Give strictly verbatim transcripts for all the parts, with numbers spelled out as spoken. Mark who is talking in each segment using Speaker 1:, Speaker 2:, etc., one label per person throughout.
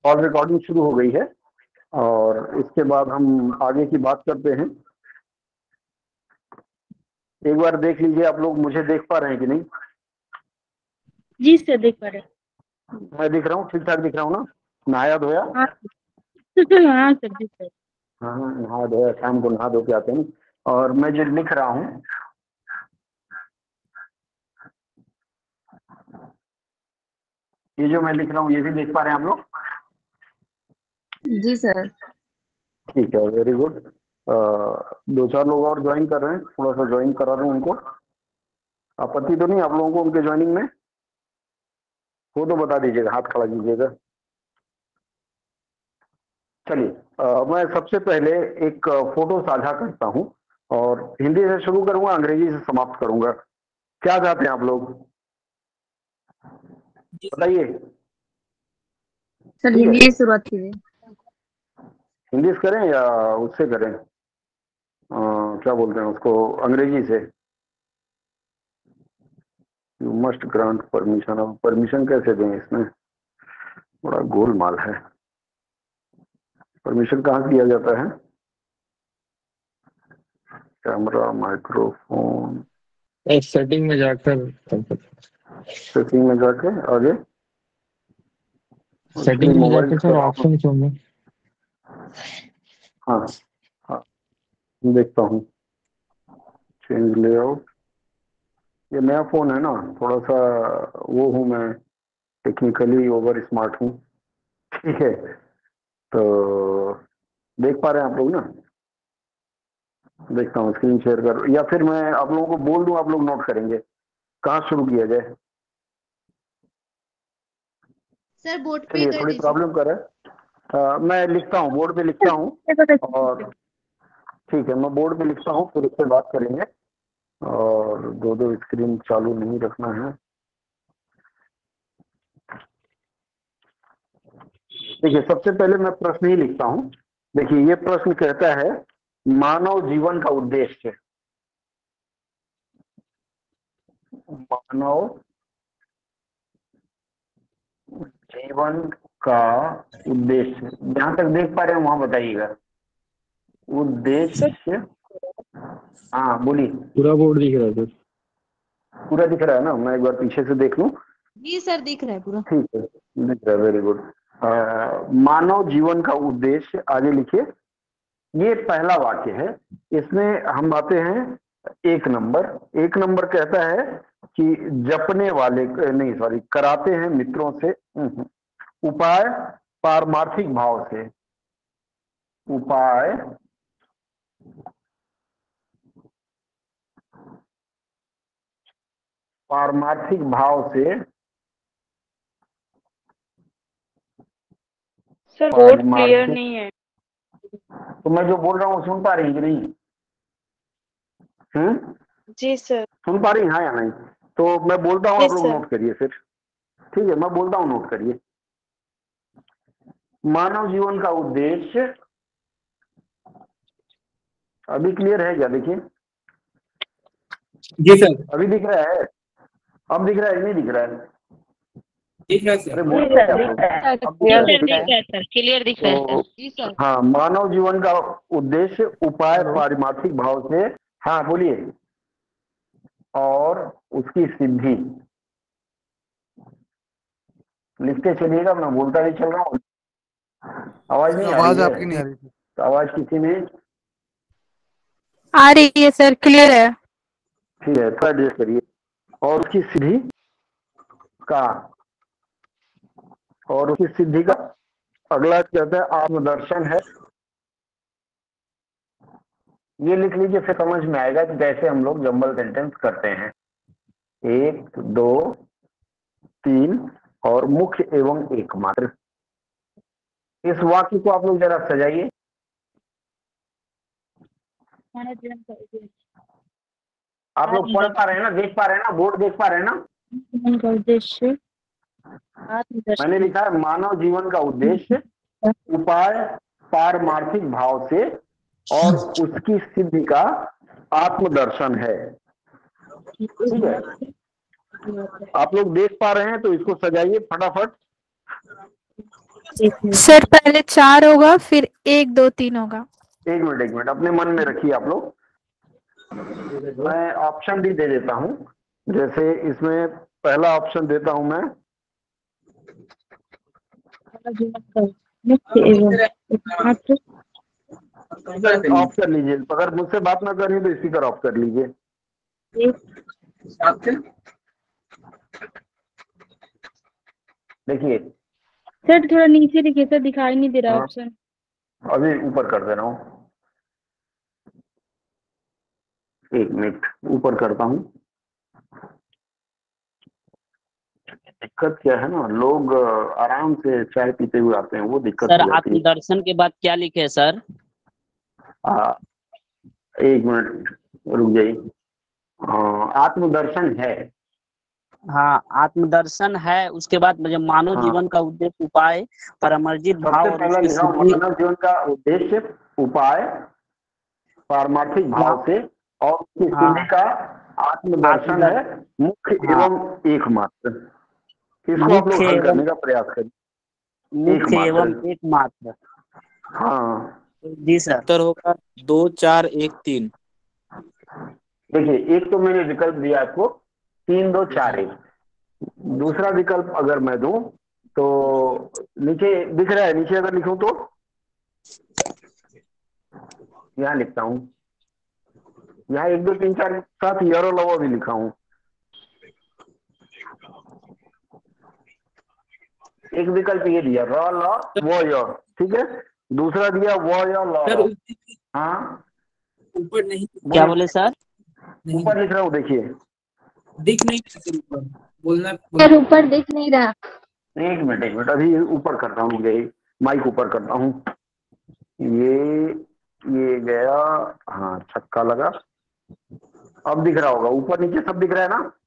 Speaker 1: Call recording शुरू हो गई है और इसके बाद हम आगे की बात करते हैं। एक बार देख लीजिए आप लोग, मुझे देख पा रहे हैं कि नहीं?
Speaker 2: जी सर देख पा रहे हैं।
Speaker 1: मैं दिख रहा हूँ, ठीक ठाक दिख रहा हूँ ना? नहाया धोया?
Speaker 2: हाँ हाँ सर जी सर।
Speaker 1: हाँ हाँ, नहा धोया, शाम को नहा धो के आते हैं। और मैं जो लिख रहा हूँ, ये जो मैं लिख रहा हूँ ये भी देख पा रहे हैं आप लोग?
Speaker 3: जी सर।
Speaker 1: ठीक है, वेरी गुड। दो चार लोग और ज्वाइन कर रहे हैं, थोड़ा सा ज्वाइन करा रहा हूँ उनको। आपत्ति तो नहीं आप लोगों को उनके ज्वाइनिंग में? वो तो बता दीजिएगा, हाथ खड़ा कीजिएगा। चलिए, मैं सबसे पहले एक फोटो साझा करता हूँ और हिंदी से शुरू करूंगा, अंग्रेजी से समाप्त करूंगा। क्या चाहते हैं आप लोग, बताइए।
Speaker 3: सर हिंदी से शुरुआत कीजिए।
Speaker 1: हिंदी से करें या उससे करें, आ, क्या बोलते हैं उसको, अंग्रेजी से? You must grant permission. अब परमिशन कैसे दें, इसमें बड़ा गोलमाल है। परमिशन कहाँ दिया जाता है? कैमरा, माइक्रोफोन,
Speaker 4: सेटिंग में जाकर,
Speaker 1: सेटिंग में जाके आगे
Speaker 4: सेटिंग में जाकर सर ऑप्शन होंगे।
Speaker 1: हाँ हाँ, देखता हूँ। Change layout. ये नया फोन है ना, थोड़ा सा वो हूँ मैं, टेक्निकली ओवर स्मार्ट हूँ। ठीक है, तो देख पा रहे हैं आप लोग ना? देखता हूँ, स्क्रीन शेयर कर, या फिर मैं आप लोगों को बोल दूं, आप लोग नोट करेंगे। कहाँ शुरू किया जाए?
Speaker 3: सर बोर्ड पे
Speaker 1: चलिए,
Speaker 3: कर
Speaker 1: थोड़ी
Speaker 3: दीजिए।
Speaker 1: प्रॉब्लम कर रहा है। मैं लिखता हूँ, बोर्ड पे लिखता हूँ। और ठीक है, मैं बोर्ड पे लिखता हूँ, फिर उससे बात करेंगे। और दो दो स्क्रीन चालू नहीं रखना है। देखिए, सबसे पहले मैं प्रश्न ही लिखता हूँ। देखिए, ये प्रश्न कहता है मानव जीवन का उद्देश्य। मानव जीवन का उद्देश्य, जहां तक देख पा रहे हैं वहां बताइएगा। उद्देश्य, हाँ बोलिए।
Speaker 4: पूरा बोर्ड दिख रहा है सर?
Speaker 1: पूरा दिख रहा है ना? मैं एक बार पीछे से देख लूं।
Speaker 3: जी सर दिख रहा है पूरा।
Speaker 1: ठीक है, दिख रहा है, वेरी गुड। मानव जीवन का उद्देश्य, आगे लिखिए। ये पहला वाक्य है, इसमें हम आते हैं एक नंबर। एक नंबर कहता है कि जपने वाले, नहीं सॉरी, कराते हैं मित्रों से उपाय पारमार्थिक भाव से। उपाय पारमार्थिक भाव से।
Speaker 2: सर बोर्ड क्लियर नहीं है।
Speaker 1: तो मैं जो बोल रहा हूँ सुन पा रही कि नहीं? हम्म
Speaker 2: जी सर।
Speaker 1: सुन पा रही, हाँ या नहीं? तो मैं बोलता हूँ, आप लोग नोट करिए फिर। ठीक है, मैं बोलता हूँ, नोट करिए। मानव जीवन का उद्देश्य, अभी क्लियर है क्या? देखिए,
Speaker 4: जी सर।
Speaker 1: अभी दिख रहा है? अब दिख रहा है, नहीं दिख रहा है?
Speaker 4: दिख रहा है सर।
Speaker 1: अरे बोल रहे हैं आप लोग? अब दिख रहा है?
Speaker 2: क्लियर दिख रहा है।
Speaker 1: तो
Speaker 3: जी सर।
Speaker 1: हाँ, मानव जीवन का उद्देश्य उपाय पारमार्थिक भाव से, हाँ बोलिए, और उसकी सिद्धि। लिखते चलिएगा, मैं बोलता भी चल रहा हूँ। आवाज नहीं आ
Speaker 5: आवाज
Speaker 1: रही है?
Speaker 5: आपकी नहीं आ रही थी।
Speaker 1: तो आवाज किसी ने?
Speaker 2: आ रही है सर, क्लियर है।
Speaker 1: ठीक है, थोड़ा एडजस्ट करिए। और उसकी सिद्धि का, और उसकी सिद्धि का अगला कहता है आत्मदर्शन है। ये लिख लीजिए, फिर समझ में आएगा कि कैसे हम लोग जंबल सेंटेंस करते हैं। एक, दो, तीन और मुख्य एवं एकमात्र। इस वाक्य को आप लोग जरा सजाइए। आप लोग पढ़ पा रहे हैं ना, देख पा रहे हैं ना, बोर्ड देख पा रहे हैं ना?
Speaker 2: उद्देश्य
Speaker 1: मैंने लिखा है मानव जीवन का उद्देश्य उपाय पारमार्थिक भाव से और उसकी सिद्धि का आत्मदर्शन है। ठीक है, आप लोग देख पा रहे हैं तो इसको सजाइए फटाफट।
Speaker 2: एक मिनट
Speaker 5: सर पहले चार होगा फिर एक दो तीन होगा।
Speaker 1: एक मिनट एक मिनट अपने मन में रखिए आप लोग। मैं ऑप्शन भी दे देता हूँ। जैसे इसमें पहला ऑप्शन देता हूँ मैं।
Speaker 2: मानव जीवन का मुख्य एवं एकमात्र
Speaker 1: ऑफ कर लीजिए, अगर मुझसे बात ना करें तो स्पीकर ऑफ कर लीजिए।
Speaker 2: एक
Speaker 1: देखिए
Speaker 2: सर थोड़ा नीचे लिखिए सर, दिखाई नहीं दे रहा
Speaker 1: हाँ।
Speaker 2: ऑप्शन।
Speaker 1: अभी ऊपर कर दे रहा हूँ, एक मिनट ऊपर करता हूँ। दिक्कत क्या है ना, लोग आराम से चाय पीते हुए आते हैं, वो दिक्कत
Speaker 6: सर
Speaker 1: हो जाती है।
Speaker 6: आत्मदर्शन के बाद क्या लिखे सर?
Speaker 1: आ, एक मिनट रुक जाइए। हाँ, आत्मदर्शन है।
Speaker 6: हाँ आत्मदर्शन है, उसके बाद मुझे मानव
Speaker 1: हाँ।
Speaker 6: जीवन का उद्देश्य उपाय परमर्जित भाव
Speaker 1: सबसे
Speaker 6: और
Speaker 1: पहला
Speaker 6: उसकी
Speaker 1: लिखा हूं,
Speaker 6: सिद्धि।
Speaker 1: मानव जीवन का उद्देश्य उपाय पारमार्थिक भाव से और उसकी
Speaker 6: हाँ।
Speaker 1: सिद्धि का आत्मदर्शन है मुख्य
Speaker 6: हाँ।
Speaker 1: एवं एकमात्र। इसको आप लोग
Speaker 6: मुख्य
Speaker 1: हल
Speaker 6: एवं
Speaker 1: करने का प्रयास करें।
Speaker 6: मुख्य
Speaker 1: एकमात्र।
Speaker 6: एवं एकमात्र।
Speaker 1: हाँ
Speaker 6: जी सर।
Speaker 7: उत्तर होगा दो चार एक तीन।
Speaker 1: देखिए, एक तो मैंने विकल्प दिया आपको तीन दो चार एक। दूसरा विकल्प अगर मैं दूं तो नीचे दिख रहा है, नीचे अगर लिखूं तो यहाँ लिखता हूं, यहाँ एक दो तीन चार साथ यारो लवो भी लिखा हूं। एक विकल्प ये दिया र ल वो य, ठीक है। दूसरा दिया वो य ल
Speaker 7: सर
Speaker 1: र। हाँ
Speaker 7: ऊपर नहीं,
Speaker 6: क्या बोले सर?
Speaker 1: ऊपर लिख रहा हूँ, देखिए
Speaker 7: दिख नहीं सर ऊपर। बोलना
Speaker 3: सर ऊपर दिख नहीं रहा।
Speaker 1: एक मिनट एक मिनट अभी ऊपर करता हूँ, गई माइक ऊपर करता हूँ। ये ये गया, हाँ छक्का लगा। अब दिख रहा होगा, ऊपर नीचे सब दिख रहा है ना।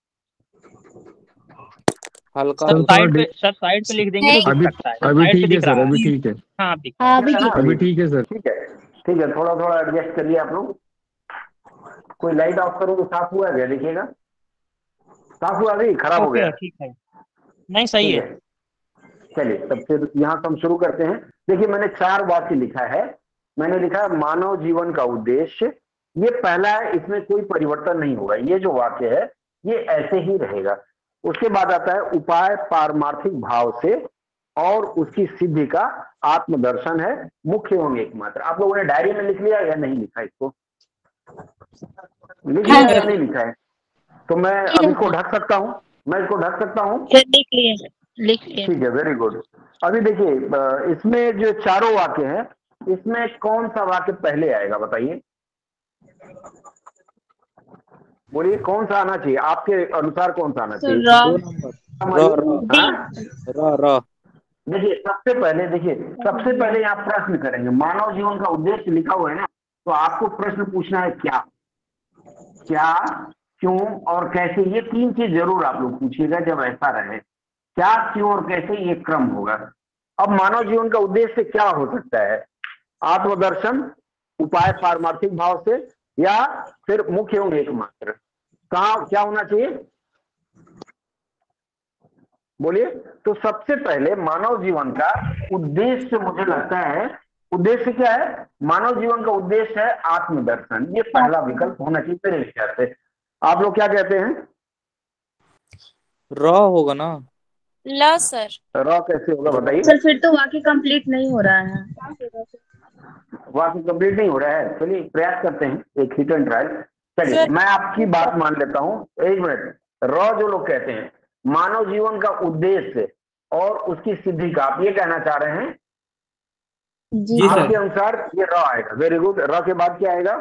Speaker 7: हल्का
Speaker 4: सर
Speaker 7: हल्का।
Speaker 4: साइड
Speaker 8: पे सर साइड पे लिख देंगे तो
Speaker 4: अभी
Speaker 8: दिख सकता है।
Speaker 4: अभी
Speaker 8: साइड पे
Speaker 4: ठीक है
Speaker 8: दिख
Speaker 4: सर,
Speaker 8: रहा
Speaker 4: अभी
Speaker 8: है।
Speaker 4: ठीक है,
Speaker 8: हाँ दिख
Speaker 3: हाँ अभी
Speaker 1: है ना?
Speaker 3: दिख
Speaker 4: अभी ठीक है सर।
Speaker 1: ठीक है ठीक है, थोड़ा थोड़ा एडजस्ट करिए आप लोग। कोई लाइट ऑफ करो तो साफ हुआ है, देखिएगा साफ हुआ, अभी खराब हो
Speaker 8: ओके
Speaker 1: गया।
Speaker 8: ठीक है, नहीं सही
Speaker 1: ठीक
Speaker 8: है।
Speaker 1: है चलिए, तब फिर यहाँ से हम शुरू करते हैं। देखिए, मैंने चार वाक्य लिखा है। मैंने लिखा है मानव जीवन का उद्देश्य, ये पहला है, इसमें कोई परिवर्तन नहीं होगा, ये जो वाक्य है ये ऐसे ही रहेगा। उसके बाद आता है उपाय पारमार्थिक भाव से और उसकी सिद्धि का आत्मदर्शन है मुख्य एवं एकमात्र। आप लोगों ने डायरी में लिख लिया या नहीं लिखा? इसको लिख लिया या नहीं लिखा है? तो मैं अब इसको ढक सकता हूँ, मैं इसको ढक सकता हूँ।
Speaker 2: सर लिख लिए लिख लिए
Speaker 1: ठीक है, वेरी गुड। अभी देखिए, इसमें जो चारों वाक्य हैं, इसमें कौन सा वाक्य पहले आएगा बताइए? बोलिए कौन सा आना चाहिए आपके अनुसार, कौन सा आना चाहिए?
Speaker 7: दो नंबर र
Speaker 1: हाँ?
Speaker 7: र र।
Speaker 1: देखिए सबसे पहले, देखिए सबसे पहले आप प्रश्न करेंगे। मानव जीवन का उद्देश्य लिखा हुआ है ना, तो आपको प्रश्न पूछना है क्या क्या क्यों और कैसे, ये तीन चीज जरूर आप लोग पूछिएगा जब ऐसा रहे। क्या क्यों और कैसे, ये क्रम होगा। अब मानव जीवन का उद्देश्य क्या हो सकता है? आत्मदर्शन, उपाय पारमार्थिक भाव से, या फिर मुख्य एवं एकमात्र। कहाँ क्या होना चाहिए बोलिए? तो सबसे पहले मानव जीवन का उद्देश्य, मुझे लगता है उद्देश्य क्या है? मानव जीवन का उद्देश्य है आत्मदर्शन। ये पहला विकल्प होना चाहिए मेरे विचार से। आप लोग क्या कहते हैं?
Speaker 7: र होगा ना?
Speaker 5: ल सर।
Speaker 1: र कैसे होगा बताइए?
Speaker 2: सर फिर तो वाक्य कंप्लीट नहीं हो रहा है।
Speaker 1: वाक्य कंप्लीट नहीं हो रहा है, चलिए प्रयास करते हैं, एक हिट एंड ट्रायल। चलिए मैं आपकी बात मान लेता हूं, एक मिनट। र जो लोग कहते हैं मानव जीवन का उद्देश्य और उसकी सिद्धि का, आप ये कहना चाह रहे हैं
Speaker 3: जी
Speaker 1: आपके अनुसार ये र आएगा। Very good. र के बाद क्या आएगा?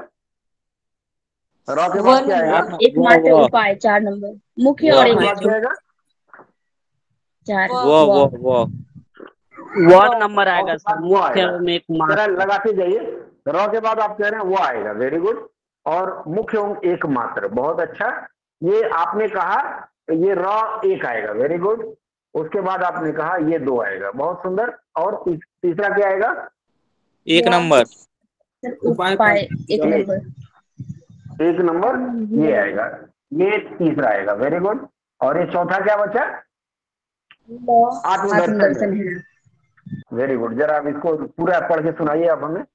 Speaker 1: र के बाद क्या आएगा?
Speaker 2: एकमात्र उपाय चार नंबर, मुख्य और
Speaker 1: र के बाद
Speaker 2: एकमात्र
Speaker 1: क्या आएगा?
Speaker 2: चार
Speaker 7: वो वो वो
Speaker 6: वन नंबर आएगा सर,
Speaker 1: वो
Speaker 6: मुख्य
Speaker 1: आएगा।
Speaker 6: एवं एकमात्र।
Speaker 1: जरा लगाते जाइए। र के बाद आप कह रहे हैं वो आएगा, वेरी गुड। और मुख्य एवं एकमात्र, बहुत अच्छा। ये आपने कहा ये र एक आएगा, वेरी गुड। उसके बाद आपने कहा ये दो आएगा, बहुत सुंदर। और ती, तीसरा क्या आएगा?
Speaker 7: एक नंबर।
Speaker 3: उपाय एक नंबर।
Speaker 1: एक नंबर ये आएगा, ये तीसरा आएगा, वेरी गुड। और ये चौथा क्या बचा? आत्मदर्शन है। वेरी गुड, जरा आप इसको पूरा पढ़ के सुनाइए आप हमें।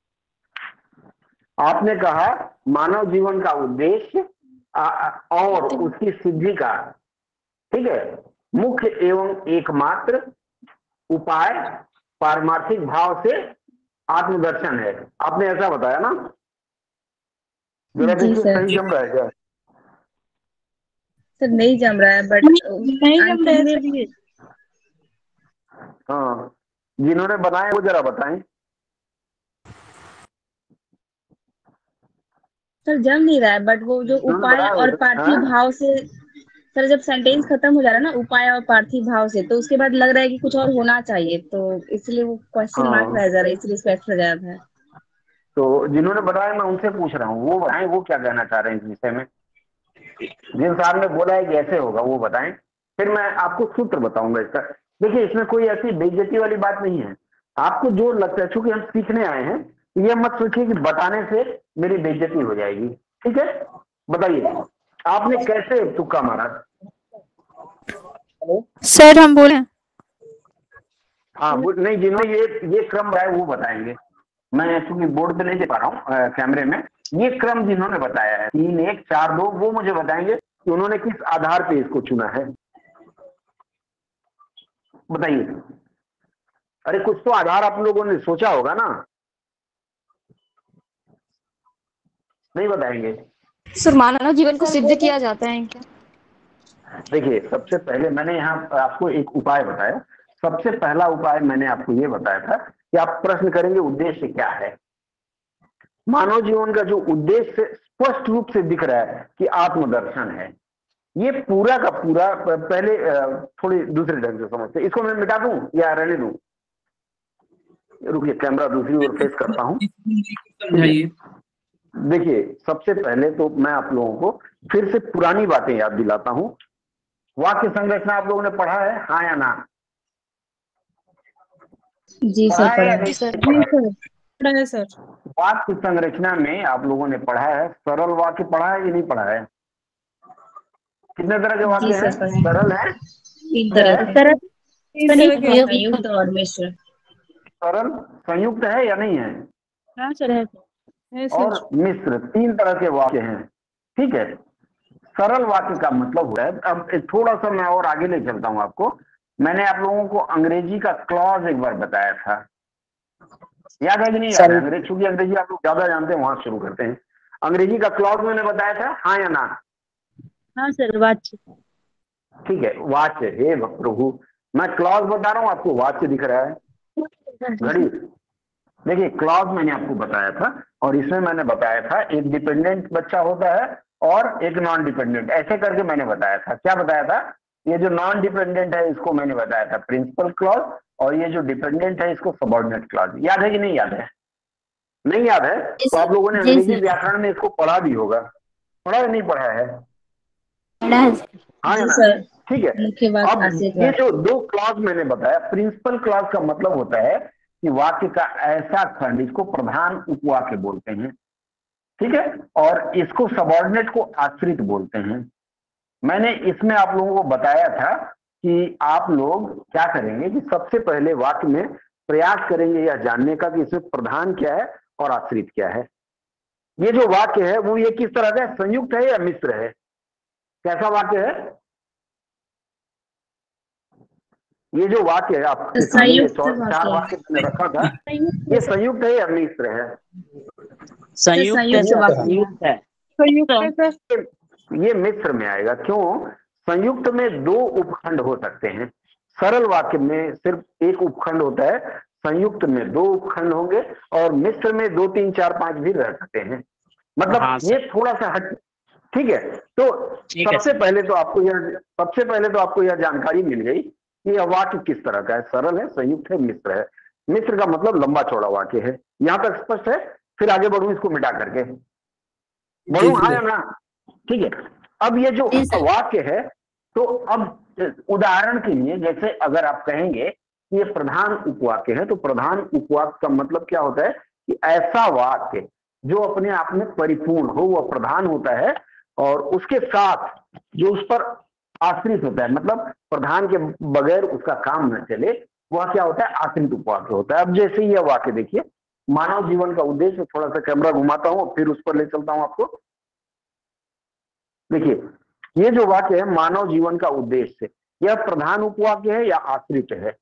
Speaker 1: आपने कहा मानव जीवन का उद्देश्य और उसकी सिद्धि का, ठीक है, मुख्य एवं एकमात्र उपाय पारमार्थिक भाव से आत्मदर्शन है। आपने ऐसा बताया ना? जरा
Speaker 3: जी
Speaker 1: देखिए
Speaker 3: सर।
Speaker 1: सही जम रहा है क्या?
Speaker 3: सर नहीं जम रहा है बट
Speaker 2: नहीं जम रहा है सर ये।
Speaker 1: हाँ, जिन्होंने बनाए वो जरा बताएं।
Speaker 3: सर जम नहीं रहा है बट वो जो
Speaker 1: जिन्होंने
Speaker 3: उपाय
Speaker 1: बनाया
Speaker 3: और
Speaker 1: वो-
Speaker 3: पार्थिव
Speaker 1: हाँ?
Speaker 3: भाव से, सर जब सेंटेंस खत्म हो जा रहा है ना उपाय और पार्थिव भाव से, तो उसके बाद लग रहा है कि कुछ और होना चाहिए, तो इसलिए वो क्वेश्चन मार्क
Speaker 1: हाँ,
Speaker 3: रह जा रहा है, इसलिए इसको एक्स्ट्रा याद है।
Speaker 1: तो जिन्होंने बताया मैं उनसे पूछ रहा हूँ, वो बताएं वो क्या कहना चाह रहे हैं इस विषय में। जिन साहब ने बोला है कि ऐसे होगा वो बताएं, फिर मैं आपको सूत्र बताऊंगा इसका। देखिए इसमें कोई ऐसी बेइज्जती वाली बात नहीं है। आपको जो लगता है, चूंकि हम सीखने आए हैं, ये मत सोचिए कि बताने से मेरी बेइज्जती हो जाएगी, ठीक है? बताइए आपने कैसे तुक्का मारा?
Speaker 5: सर हम बोले
Speaker 1: हाँ, वो- नहीं, जिन्होंने ये ये क्रम बताया वो बताएंगे। मैं चूंकि बोर्ड पे नहीं दे पा रहा हूँ कैमरे में, ये क्रम जिन्होंने बताया है तीन एक चार दो, वो मुझे बताएंगे कि उन्होंने किस आधार पे इसको चुना है। बताइए। अरे कुछ तो आधार आप लोगों ने सोचा होगा ना, नहीं बताएंगे?
Speaker 9: सर मानव जीवन को सिद्ध किया जाता है क्या?
Speaker 1: देखिए सबसे पहले मैंने यहाँ आपको एक उपाय बताया। सबसे पहला उपाय मैंने आपको ये बताया था कि आप प्रश्न करेंगे उद्देश्य क्या है। मानव जीवन का जो उद्देश्य स्पष्ट रूप से दिख रहा है कि आत्मदर्शन है। ये पूरा का पूरा, पहले थोड़ी दूसरे ढंग से समझते, इसको मैं मिटा दूं या रहने दूं? रुकिए, कैमरा दूसरी ओर फेस करता हूं।
Speaker 4: समझाइए।
Speaker 1: देखिए सबसे पहले तो मैं आप लोगों को फिर से पुरानी बातें याद दिलाता हूं। वाक्य संरचना आप लोगों ने पढ़ा है, हाँ या ना?
Speaker 3: जी सर
Speaker 1: पढ़ा है या
Speaker 3: पढ़ा।
Speaker 1: नहीं?
Speaker 2: सर
Speaker 1: पढ़ा है?
Speaker 2: पढ़ा है सर।
Speaker 1: वाक्य संरचना में आप लोगों ने पढ़ा है, सरल वाक्य पढ़ा है कि नहीं पढ़ा है? कितने तरह के
Speaker 3: जी
Speaker 1: वाक्य हैं?
Speaker 3: सर पढ़ा है।
Speaker 1: सरल है,
Speaker 3: तीन तरह के।
Speaker 2: सर तीन तरह के होते हैं।
Speaker 3: संयुक्त और मिश्र।
Speaker 1: सरल, संयुक्त है या नहीं है?
Speaker 2: हाँ सर है है सर।
Speaker 1: और मिश्र, तीन तरह के वाक्य हैं, ठीक है? सरल वाक्य का मतलब हुआ है, अब एक थोड़ा सा मैं और आगे ले चलता हूं आपको। मैंने आप लोगों को अंग्रेजी का क्लॉज एक बार बताया था, याद है कि नहीं याद है? अंग्रेजी, चूंकि अंग्रेजी आप लोग ज्यादा जानते हैं, वहां शुरू करते हैं। अंग्रेजी का क्लॉज मैंने बताया था, हाँ या ना?
Speaker 2: हाँ सर वाच्य।
Speaker 1: ठीक है, वाच्य। हे प्रभु, मैं क्लॉज बता रहा हूँ, आपको वाच्य दिख रहा है घड़ी। देखिए क्लॉज मैंने आपको बताया था, और इसमें मैंने बताया था एक डिपेंडेंट बच्चा होता है और एक नॉन डिपेंडेंट, ऐसे करके मैंने बताया था। क्या बताया था? ये जो नॉन डिपेंडेंट है इसको मैंने बताया था प्रिंसिपल क्लॉज, और ये जो डिपेंडेंट है इसको सबऑर्डिनेट क्लॉज। याद है कि नहीं याद है? नहीं याद है तो आप लोगों ने अंग्रेजी व्याकरण में इसको पढ़ा भी होगा। पढ़ा या नहीं पढ़ा है? हाँ
Speaker 3: जी
Speaker 1: ना?
Speaker 3: सर।
Speaker 1: ठीक है।
Speaker 3: मुख्य बात
Speaker 1: अब
Speaker 3: खासियत
Speaker 1: ये
Speaker 3: है।
Speaker 1: जो दो क्लॉज मैंने बताया, प्रिंसिपल क्लॉज का मतलब होता है कि वाक्य का ऐसा खंड, इसको प्रधान उपवाक्य बोलते हैं, ठीक है? और इसको सबऑर्डिनेट को आश्रित बोलते हैं। मैंने इसमें आप लोगों को बताया था कि आप लोग क्या करेंगे कि सबसे पहले वाक्य में प्रयास करेंगे यह जानने का कि इसमें प्रधान क्या है और आश्रित क्या है। ये जो वाक्य है वो ये किस तरह का है? संयुक्त है या मिश्र है? कैसा वाक्य है ये जो वाक्य है? आपके सामने ये
Speaker 3: संयुक्त
Speaker 1: चार चार वाक्य मैंने रखा था, ये संयुक्त है या मिश्र है?
Speaker 6: संयुक्त है
Speaker 3: संयुक्त
Speaker 6: सर,
Speaker 3: वाक्य है।
Speaker 6: संयुक्त है।
Speaker 2: संयुक्त है सर।
Speaker 1: ये मिश्र में आएगा। क्यों? संयुक्त में दो उपखंड हो सकते हैं, सरल वाक्य में सिर्फ एक उपखंड होता है, संयुक्त में दो उपखंड होंगे, और मिश्र में दो तीन चार पांच भी रह सकते हैं। मतलब
Speaker 6: हाँ,
Speaker 1: ये थोड़ा सा हट, ठीक है? तो
Speaker 6: ठीक है
Speaker 1: सबसे पहले तो आपको यह सबसे पहले तो आपको यह जानकारी मिल गई कि यह वाक्य किस तरह का है, सरल है, संयुक्त है, मिश्र है। मिश्र का मतलब लंबा चौड़ा वाक्य है। यहां तक स्पष्ट है? फिर आगे बढ़ू इसको मिटा करके, बढ़ू हाँ या ना? ठीक है। अब ये जो वाक्य है, तो अब उदाहरण के लिए जैसे अगर आप कहेंगे कि ये प्रधान उपवाक्य है, तो प्रधान उपवाक्य का मतलब क्या होता है कि ऐसा वाक्य जो अपने आप में परिपूर्ण हो, वह प्रधान होता है, और उसके साथ जो उस पर आश्रित होता है, मतलब प्रधान के बगैर उसका काम न चले, वह क्या होता है, आश्रित उपवाक्य होता है। अब जैसे यह वाक्य देखिए, मानव जीवन का उद्देश्य, थोड़ा सा कैमरा घुमाता हूं फिर उस पर ले चलता हूं आपको। देखिए ये जो वाक्य है मानव जीवन का उद्देश्य, यह प्रधान उपवाक्य है या आश्रित है?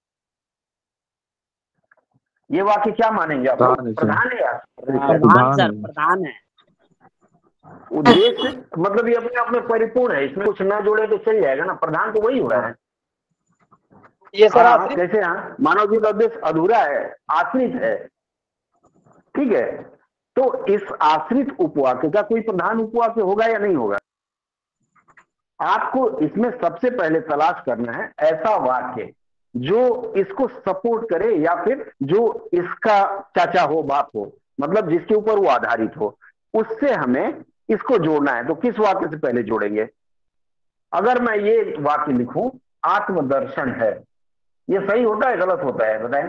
Speaker 1: ये वाक्य क्या मानेंगे आप लोग, प्रधान है या आश्रित?
Speaker 6: प्रधान सर, प्रधान है।
Speaker 1: उद्देश्य मतलब ये अपने आप में परिपूर्ण है, इसमें कुछ ना जोड़े तो चल जाएगा ना, प्रधान तो वही हो रहा है।
Speaker 10: ये सर
Speaker 1: हाँ,
Speaker 10: आश्रित-
Speaker 1: कैसे हाँ, मानव जीवन का उद्देश्य अधूरा है, आश्रित है, ठीक है। तो इस आश्रित उपवाक्य का कोई प्रधान उपवाक्य होगा या नहीं होगा? आपको इसमें सबसे पहले तलाश करना है ऐसा वाक्य जो इसको सपोर्ट करे या फिर जो इसका चाचा हो, बाप हो, मतलब जिसके ऊपर वो आधारित हो, उससे हमें इसको जोड़ना है। तो किस वाक्य से पहले जोड़ेंगे? अगर मैं ये वाक्य लिखूं, आत्मदर्शन है, ये सही होता है गलत होता है बताएं?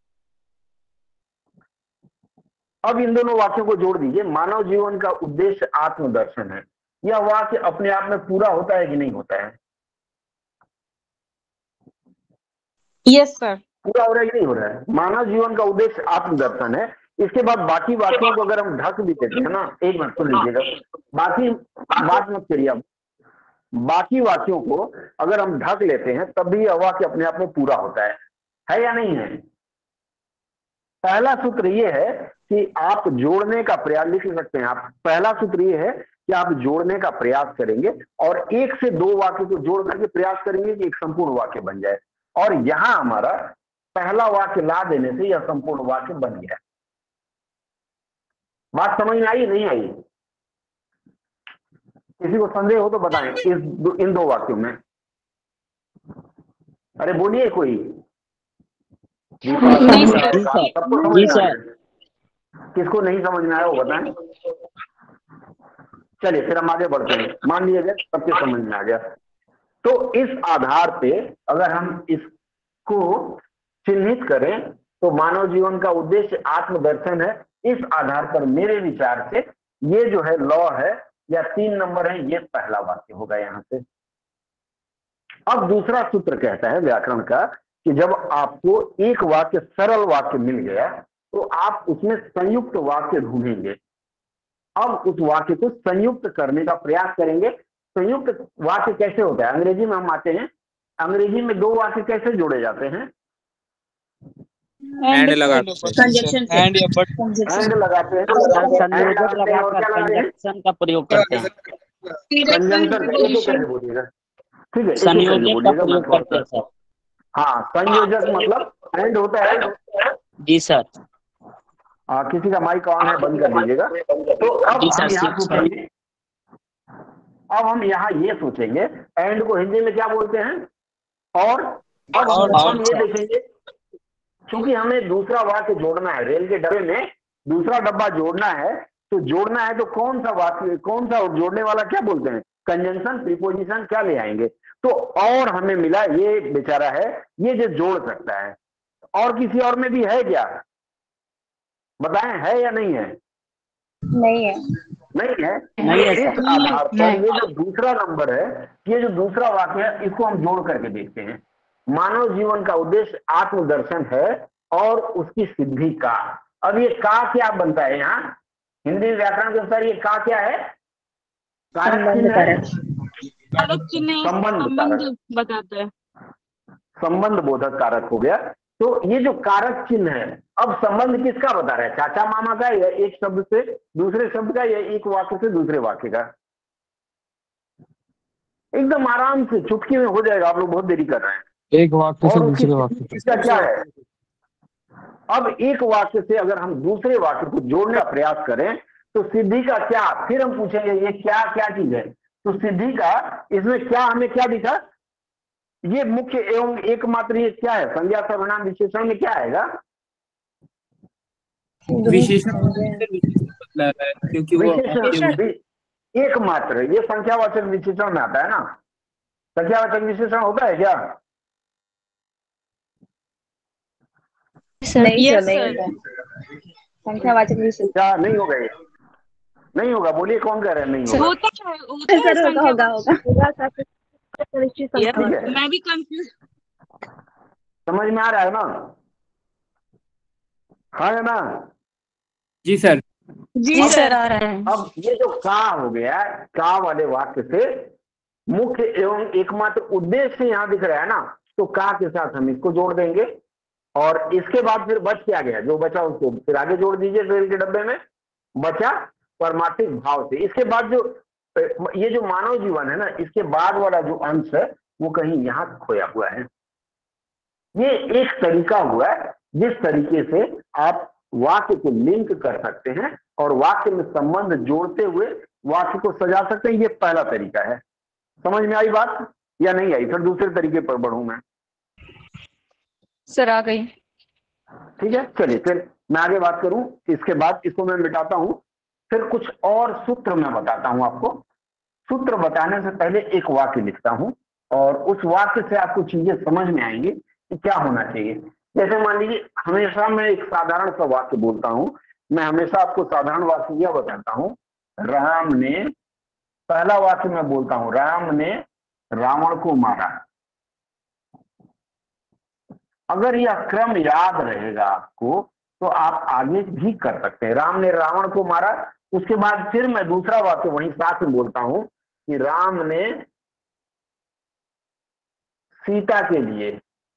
Speaker 1: अब इन दोनों वाक्यों को जोड़ दीजिए, मानव जीवन का उद्देश्य आत्मदर्शन है, यह वाक्य अपने आप में पूरा होता है कि नहीं होता है?
Speaker 9: Yes sir.
Speaker 1: पूरा हो रहा है कि नहीं हो रहा है? मानव जीवन का उद्देश्य आत्मदर्शन है। इसके बाद बाकी वाक्यों को अगर हम ढक भी देते हैं ना, एक मिनट सुन लीजिएगा, बाकी बात मत करिए आप, बाकी वाक्यों को अगर हम ढक लेते हैं तब भी यह वाक्य अपने आप में पूरा होता है, है या नहीं है? पहला सूत्र ये है कि आप जोड़ने का प्रयास, लिख सकते हैं आप, पहला सूत्र ये है कि आप जोड़ने का प्रयास करेंगे और एक से दो वाक्य को जोड़ करके प्रयास करेंगे कि एक संपूर्ण वाक्य बन जाए, और यहां हमारा पहला वाक्य ला देने से यह संपूर्ण वाक्य बन गया। बात समझ में आई नहीं आई? किसी को संदेह हो तो बताएं इस इन दो वाक्यों में। अरे बोलिए कोई।
Speaker 6: नहीं सर। जी सर।
Speaker 1: किसको नहीं समझ में आया वो बताएं। चलिए फिर हम आगे बढ़ते हैं, मान लिया जाए सबके समझ में आ गया। तो इस आधार पे अगर हम इसको चिन्हित करें तो मानव जीवन का उद्देश्य आत्मदर्शन है। इस आधार पर मेरे विचार से ये जो है लॉ है या तीन नंबर है, ये पहला वाक्य होगा यहां से। अब दूसरा सूत्र कहता है व्याकरण का कि जब आपको एक वाक्य सरल वाक्य मिल गया तो आप उसमें संयुक्त वाक्य ढूंढेंगे। अब उस वाक्य को संयुक्त करने का प्रयास करेंगे। संयुक्त वाक्य कैसे होता है? अंग्रेजी में हम आते हैं, अंग्रेजी में दो वाक्य कैसे जोड़े जाते हैं?
Speaker 7: एंड लगाते
Speaker 3: कंजक्शन से
Speaker 4: एंड या बट
Speaker 1: एंड लगाते हैं,
Speaker 6: संयोजक लगाकर कंजक्शन का प्रयोग करते हैं।
Speaker 1: कंजंक्शन कैसे बोलिएगा? ठीक है,
Speaker 6: संयोजक का प्रयोग करते हैं सर।
Speaker 1: हाँ, संयोजक मतलब एंड होता है।
Speaker 6: जी सर।
Speaker 1: आ, किसी का माइक ऑन है, बंद कर दीजिएगा। तो अब
Speaker 6: जी
Speaker 1: हम
Speaker 6: सर,
Speaker 1: यहाँ
Speaker 6: सर।
Speaker 1: सोचेंगे, अब हम यहाँ ये सोचेंगे एंड को हिंदी में क्या बोलते हैं? और अब
Speaker 6: और,
Speaker 1: हम
Speaker 6: और,
Speaker 1: ये देखेंगे क्योंकि हमें दूसरा वाक्य जोड़ना है, रेल के डब्बे में दूसरा डब्बा जोड़ना है, तो जोड़ना है तो कौन सा वाक्य, कौन सा जोड़ने वाला क्या बोलते हैं? कंजंक्शन, प्रीपोजिशन क्या ले आएंगे? तो और हमें मिला ये बेचारा है, ये जो जोड़ सकता है। और किसी और में भी है क्या? बताएं, है या नहीं है?
Speaker 3: नहीं है।
Speaker 1: नहीं है।
Speaker 6: नहीं है
Speaker 1: इस
Speaker 6: सर।
Speaker 1: आधार पर ये जो दूसरा नंबर है, ये जो दूसरा वाक्य है, इसको हम जोड़ करके देखते हैं। मानव जीवन का उद्देश्य आत्मदर्शन है और उसकी सिद्धि का। अब ये का क्या बनता है यहाँ? हिंदी व्याकरण के अनुसार ये का क्या है? कारक चिन्ह है। संबंध कारक,
Speaker 9: बताते हैं।
Speaker 1: संबंध बोधक कारक हो गया। तो ये जो कारक चिन्ह है, अब संबंध किसका बता रहा है? चाचा मामा का, या एक शब्द से दूसरे शब्द का, या एक वाक्य से दूसरे वाक्य का? एकदम आराम से चुटकी में हो जाएगा, आप लोग बहुत देरी कर रहे हैं।
Speaker 4: एक वाक्य से
Speaker 1: और उसकी
Speaker 4: दूसरे वाक्य तक।
Speaker 1: इसका क्या है? अब एक वाक्य से अगर हम दूसरे वाक्य को जोड़ने का प्रयास करें तो सिद्धि का क्या? फिर हम पूछेंगे ये क्या क्या चीज है? तो सिद्धि का इसमें क्या, हमें क्या दिखा? ये मुख्य एवं एकमात्र ये क्या है? संज्ञा, सर्वनाम, विशेषण में क्या आएगा?
Speaker 10: विशेषण बदला है क्योंकि वो
Speaker 1: विशेषण एकमात्र, ये संख्यावाचक विशेषण में आता है ना। संख्यावाचक विशेषण होता है क्या?
Speaker 3: नहीं सर, नहीं होता। संख्यावाचक विशेषण
Speaker 1: क्या नहीं होगा? ये नहीं होगा, बोलिए कौन कह रहे हैं नहीं होगा?
Speaker 9: होता है, होता है
Speaker 3: सर, होगा होगा होगा।
Speaker 1: ठीक है।
Speaker 9: मैं भी कंफ्यूज।
Speaker 1: समझ में आ रहा है ना? हाँ है ना?
Speaker 10: जी सर।
Speaker 9: जी सर आ रहे हैं।
Speaker 1: अब ये जो का हो गया, का वाले वाक्य से मुख्य एवं एकमात्र उद्देश्य यहाँ दिख रहा है ना, तो का के साथ हम इसको जोड़ देंगे और इसके बाद फिर बच क्या गया, जो बचा उसको फिर आगे जोड़ दीजिए रेल के डब्बे में, बचा परमार्थिक भाव से। इसके बाद जो ये जो मानव जीवन है ना, इसके बाद वाला जो अंश है वो कहीं यहाँ खोया हुआ है। ये एक तरीका हुआ है जिस तरीके से आप वाक्य को लिंक कर सकते हैं और वाक्य में संबंध जोड़ते हुए वाक्य को सजा सकते हैं। ये पहला तरीका है। समझ में आई बात या नहीं आई? फिर दूसरे तरीके पर बढ़ूं मैं।
Speaker 9: सर आ गई।
Speaker 1: ठीक है, चलिए फिर मैं आगे बात करूं। इसके बाद इसको मैं मिटाता हूं, फिर कुछ और सूत्र मैं बताता हूं आपको। सूत्र बताने से पहले एक वाक्य लिखता हूं और उस वाक्य से आपको चीजें समझ में आएंगी कि क्या होना चाहिए। जैसे मान लीजिए, हमेशा मैं एक साधारण सा वाक्य बोलता हूं। मैं हमेशा आपको साधारण वाक्य यह बताता हूं, राम ने, पहला वाक्य मैं बोलता हूं, राम ने रावण को मारा। अगर यह क्रम याद रहेगा आपको तो आप आगे भी कर सकते हैं। राम ने रावण को मारा, उसके बाद फिर मैं दूसरा वाक्य वहीं साथ में बोलता हूं कि राम ने सीता के लिए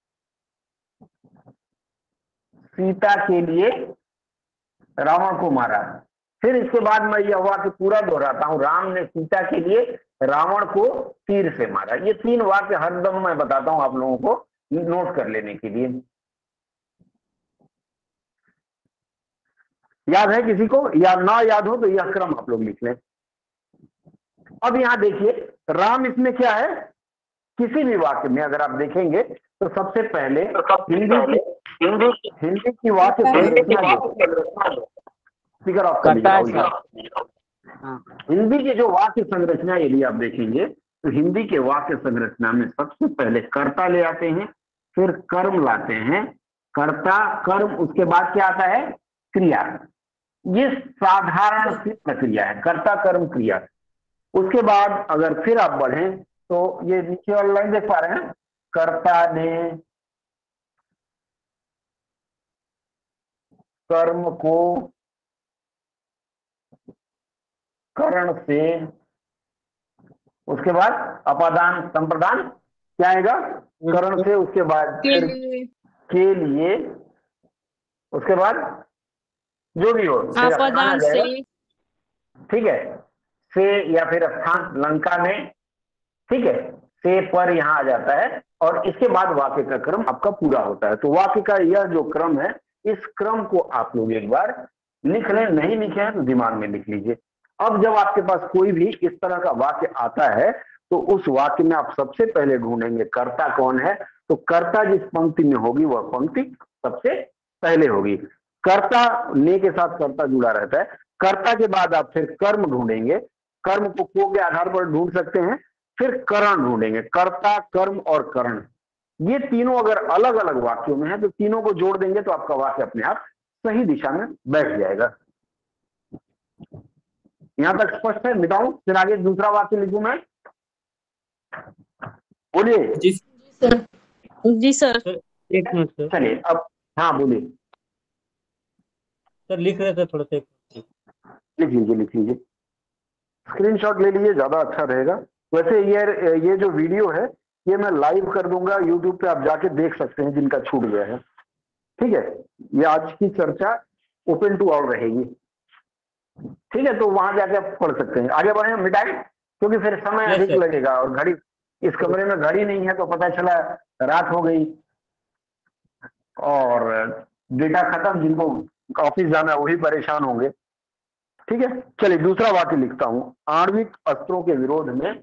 Speaker 1: सीता के लिए रावण को मारा। फिर इसके बाद मैं यह वाक्य पूरा दोहराता हूं, राम ने सीता के लिए रावण को तीर से मारा। ये तीन वाक्य हरदम मैं बताता हूं आप लोगों को नोट कर लेने के लिए। याद है किसी को? या ना याद हो तो यह क्रम आप लोग लिख लें। अब यहां देखिए, राम इसमें क्या है, किसी भी वाक्य में अगर आप देखेंगे तो सबसे पहले हिंदी की हिंदी हिंदी की वाक्य संरचना, स्पीकर ऑफ कर लीजिए। हिंदी की जो वाक्य संरचना यदि आप देखेंगे तो हिंदी के वाक्य संरचना में सबसे पहले कर्ता ले आते हैं, फिर कर्म लाते हैं, कर्ता कर्म, उसके बाद क्या आता है, क्रिया। ये साधारण सी प्रक्रिया है, कर्ता कर्म क्रिया। उसके बाद अगर फिर आप बढ़ें तो ये नीचे वाली लाइन देख पा रहे हैं, कर्ता ने कर्म को करण से, उसके बाद अपादान संप्रदान क्या आएगा, करण से, उसके बाद फिर के लिए, उसके बाद जो भी हो
Speaker 9: अपादान से,
Speaker 1: ठीक है, से या फिर स्थान लंका में, ठीक है, से पर यहाँ आ जाता है और इसके बाद वाक्य का क्रम आपका पूरा होता है। तो वाक्य का यह जो क्रम है, इस क्रम को आप लोग एक बार लिख लें, नहीं लिखे हैं तो दिमाग में लिख लीजिए। अब जब आपके पास कोई भी इस तरह का वाक्य आता है तो उस वाक्य में आप सबसे पहले ढूंढेंगे कर्ता कौन है। तो कर्ता जिस पंक्ति में होगी वह पंक्ति सबसे पहले होगी। कर्ता ने के साथ कर्ता जुड़ा रहता है। कर्ता के बाद आप फिर कर्म ढूंढेंगे, कर्म को को के आधार पर ढूंढ सकते हैं, फिर करण ढूंढेंगे, कर्ता कर्म और करण। ये तीनों अगर अलग अलग वाक्यों में है तो तीनों को जोड़ देंगे तो आपका वाक्य अपने आप सही दिशा में बैठ जाएगा। यहां तक स्पष्ट है? मिटाऊं फिर आगे दूसरा वाक्य लिखूं मैं? बोलिए।
Speaker 10: जी
Speaker 9: सर। जी सर।
Speaker 4: एक मिनट सर।
Speaker 1: चलिए अब, हाँ बोलिए।
Speaker 4: सर लिख रहे थे थोड़ा सा।
Speaker 1: लिख लीजिए लिख लीजिए, स्क्रीनशॉट ले लीजिए, ज्यादा अच्छा रहेगा। वैसे ये ये जो वीडियो है ये मैं लाइव कर दूंगा यूट्यूब पे, आप जाके देख सकते हैं जिनका छूट गया है। ठीक है, ये आज की चर्चा ओपन टू ऑल रहेगी। ठीक है, तो वहां जाके आप पढ़ सकते हैं। आगे बढ़े, मिटाएं क्योंकि फिर समय अधिक लगेगा और घड़ी, इस कमरे में घड़ी नहीं है तो पता चला रात हो गई और डेटा खत्म, जिनको ऑफिस जाना है वही परेशान होंगे। ठीक है, चलिए दूसरा वाक्य लिखता हूं, आणविक अस्त्रों के विरोध में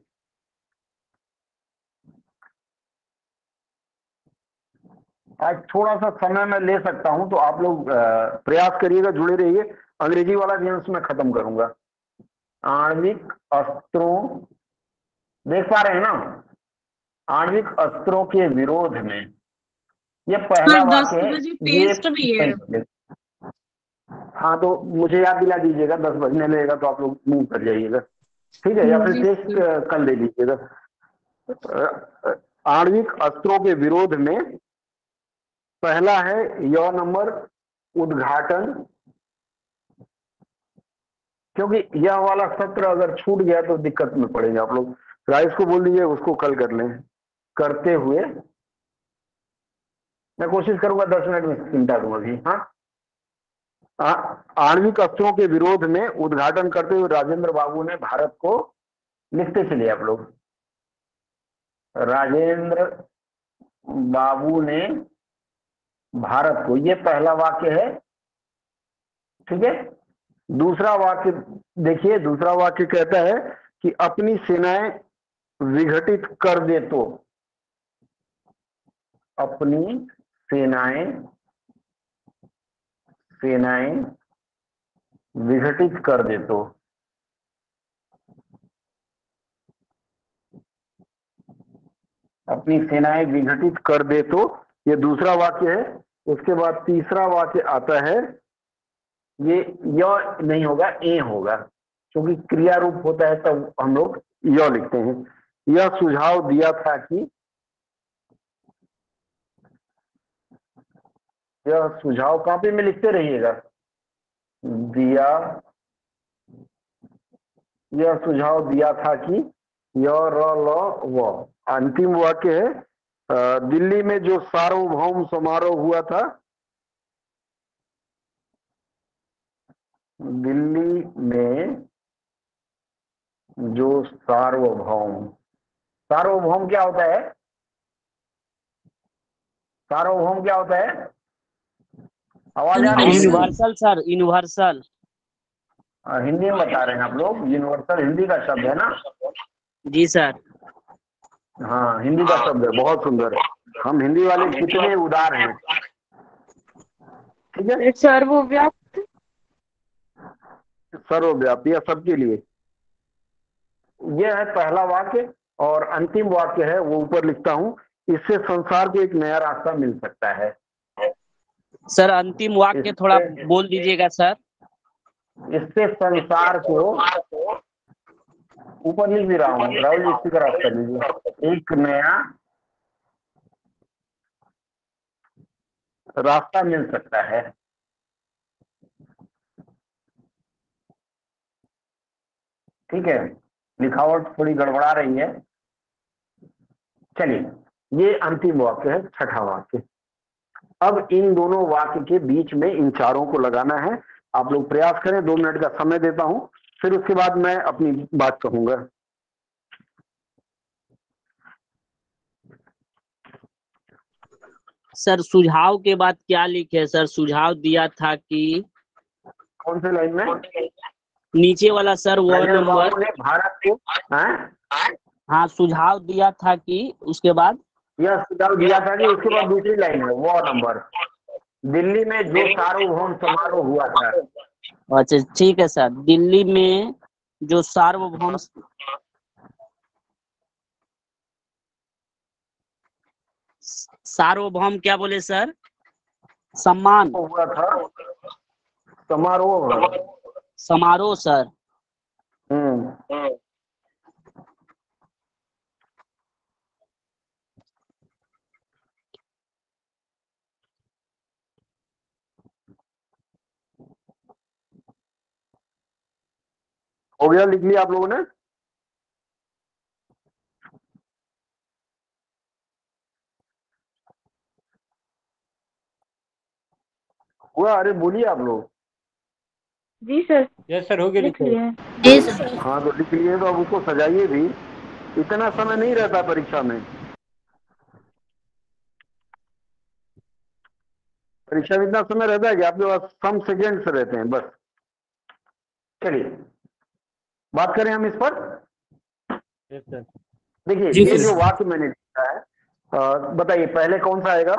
Speaker 1: आज थोड़ा सा समय मैं ले सकता हूं तो आप लोग प्रयास करिएगा, जुड़े रहिए। अंग्रेजी वाला गेम्स मैं खत्म करूंगा। आणविक अस्त्रों, देख पा रहे हैं ना, आणविक अस्त्रों के विरोध में, ये पहला
Speaker 9: हाँ,
Speaker 1: वाक्य है।
Speaker 9: पेस्ट भी है।
Speaker 1: हाँ तो मुझे याद दिला दीजिएगा, दस बजने लगेगा तो आप लोग मूव कर जाइएगा। ठीक है, या फिर टेस्ट कल दे दीजिएगा। आणविक अस्त्रों के विरोध में पहला है य नंबर उद्घाटन, क्योंकि यह वाला सत्र अगर छूट गया तो दिक्कत में पड़ेंगे आप लोग। राइस को बोल दीजिए उसको कल कर लें। करते हुए मैं कोशिश करूंगा दस मिनट में चिंता दूंगा भी। हाँ, आणविक अस्त्रों के विरोध में उद्घाटन करते हुए राजेंद्र बाबू ने भारत को, लिखते चलिए आप लोग, राजेंद्र बाबू ने भारत को, ये पहला वाक्य है। ठीक है, दूसरा वाक्य देखिए, दूसरा वाक्य कहता है कि अपनी सेनाएं विघटित कर दे तो, अपनी सेनाएं सेनाएं विघटित कर दे तो, अपनी सेनाएं विघटित कर दे तो, ये दूसरा वाक्य है। उसके बाद तीसरा वाक्य आता है, ये य नहीं होगा, ए होगा, क्योंकि क्रिया रूप होता है तब हम लोग य लिखते हैं। यह सुझाव दिया था कि, यह सुझाव कॉपी में लिखते रहिएगा, दिया, यह सुझाव दिया था कि, य र ल व। अंतिम वाक्य है, दिल्ली में जो सार्वभौम समारोह हुआ था, दिल्ली में जो सार्वभौम, सार्वभौम क्या होता है? सार्वभौम क्या होता है? आवाज आ रही है?
Speaker 6: Universal sir, universal.
Speaker 1: हिंदी में बता रहे हैं आप लोग, यूनिवर्सल हिंदी का शब्द है ना?
Speaker 6: जी सर।
Speaker 1: हाँ, हिंदी का शब्द है, बहुत सुंदर। हम हिंदी वाले कितने उदार हैं। ठीक है,
Speaker 2: सर्वव्याप्त,
Speaker 1: सर्वव्यापी या सबके लिए। यह है पहला वाक्य, और अंतिम वाक्य है वो ऊपर लिखता हूं, इससे संसार को एक नया रास्ता मिल सकता है।
Speaker 6: सर अंतिम वाक्य थोड़ा बोल दीजिएगा सर।
Speaker 1: इससे संसार को, ऊपर लिख भी रहा हूँ, राहुल जी स्पीकर ऑफ कर लीजिए, एक नया रास्ता मिल सकता है। ठीक है, लिखावट थोड़ी गड़बड़ा रही है। चलिए, ये अंतिम वाक्य है, छठा वाक्य। अब इन दोनों वाक्य के बीच में इन चारों को लगाना है। आप लोग प्रयास करें, दो मिनट का समय देता हूं, फिर उसके बाद मैं अपनी बात कहूंगा।
Speaker 6: सर सुझाव के बाद क्या लिखे सर? सुझाव दिया था कि,
Speaker 1: कौन से लाइन में?
Speaker 6: नीचे वाला सर, वो नंबर।
Speaker 1: भारत को,
Speaker 6: हाँ, सुझाव दिया था कि, उसके बाद
Speaker 1: यह सुझाव दिया था कि, उसके बाद दूसरी लाइन है, वो नंबर, दिल्ली में जो सार्वभौम समारोह हुआ था।
Speaker 6: अच्छा ठीक है सर, दिल्ली में जो सार्वभौम, सार्वभौम क्या बोले सर? सम्मान
Speaker 1: हुआ था, समारोह,
Speaker 6: समारोह सर।
Speaker 1: हम्म हो गया, लिख लिया आप लोगों ने? हुआ? अरे बोलिए आप लोग।
Speaker 2: जी सर।
Speaker 4: यस सर, हो गया,
Speaker 2: लिख
Speaker 4: लिखो।
Speaker 2: लिए।
Speaker 5: जी सर।
Speaker 1: हाँ तो लिख लिए, तो अब उसको सजाइए भी। इतना समय नहीं रहता परीक्षा में। परीक्षा में इतना समय रहता है कि आपके पास सम सेकेंड्स रहते हैं बस। चलिए बात करें हम इस पर।
Speaker 4: Yes sir.
Speaker 1: देखिए
Speaker 10: जी
Speaker 1: ये
Speaker 10: सर।
Speaker 1: जो वाक्य मैंने लिखा है, अ, बताइए पहले कौन सा आएगा?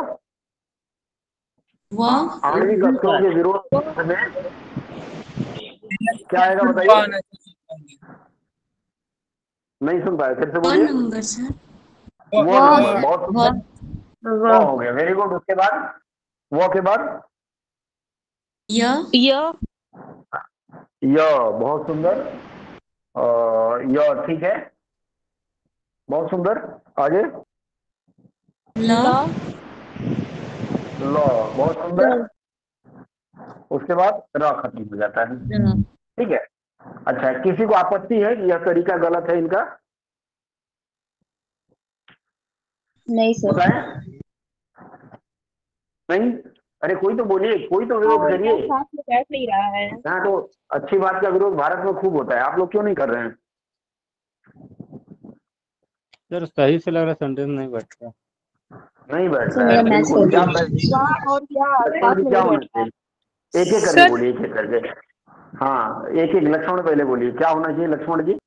Speaker 1: आणविक अस्त्रों के विरोध में क्या आएगा बताइए? नहीं सुन पाए, फिर से बोलिए।
Speaker 9: Number sir.
Speaker 1: वो नंबर, बहुत सुंदर। वो हो गया, वेरी गुड। उसके बाद, वो के बाद
Speaker 9: य य
Speaker 1: य, बहुत सुंदर। य ठीक है, बहुत सुंदर। आगे
Speaker 9: ल
Speaker 1: लॉ, बहुत सुंदर। उसके बाद र खत्म हो जाता है, ठीक है। अच्छा, किसी को आपत्ति है कि यह तरीका गलत है इनका?
Speaker 3: नहीं सर।
Speaker 1: बताएं? नहीं? अरे कोई तो बोलिए, कोई तो विरोध करिए।
Speaker 2: बैठ नहीं रहा है।
Speaker 1: हाँ, तो अच्छी बात का विरोध भारत में खूब होता है, आप लोग क्यों नहीं कर रहे हैं?
Speaker 4: सर सही से लग रहा सेंटेंस नहीं बैठता।
Speaker 1: नहीं बैठ
Speaker 3: सर
Speaker 1: रहा
Speaker 3: मेरा
Speaker 1: है,
Speaker 3: मैच
Speaker 1: बिल्कुल।
Speaker 3: हो
Speaker 1: क्या
Speaker 3: गया।
Speaker 1: बैठ-
Speaker 2: और क्या
Speaker 1: लक्ष्मण जी क्या होना चाहिए? एक एक करके
Speaker 5: सर-
Speaker 1: बोलिए, एक एक करके। हाँ, एक एक लक्ष्मण पहले बोलिए, क्या होना चाहिए लक्ष्मण जी?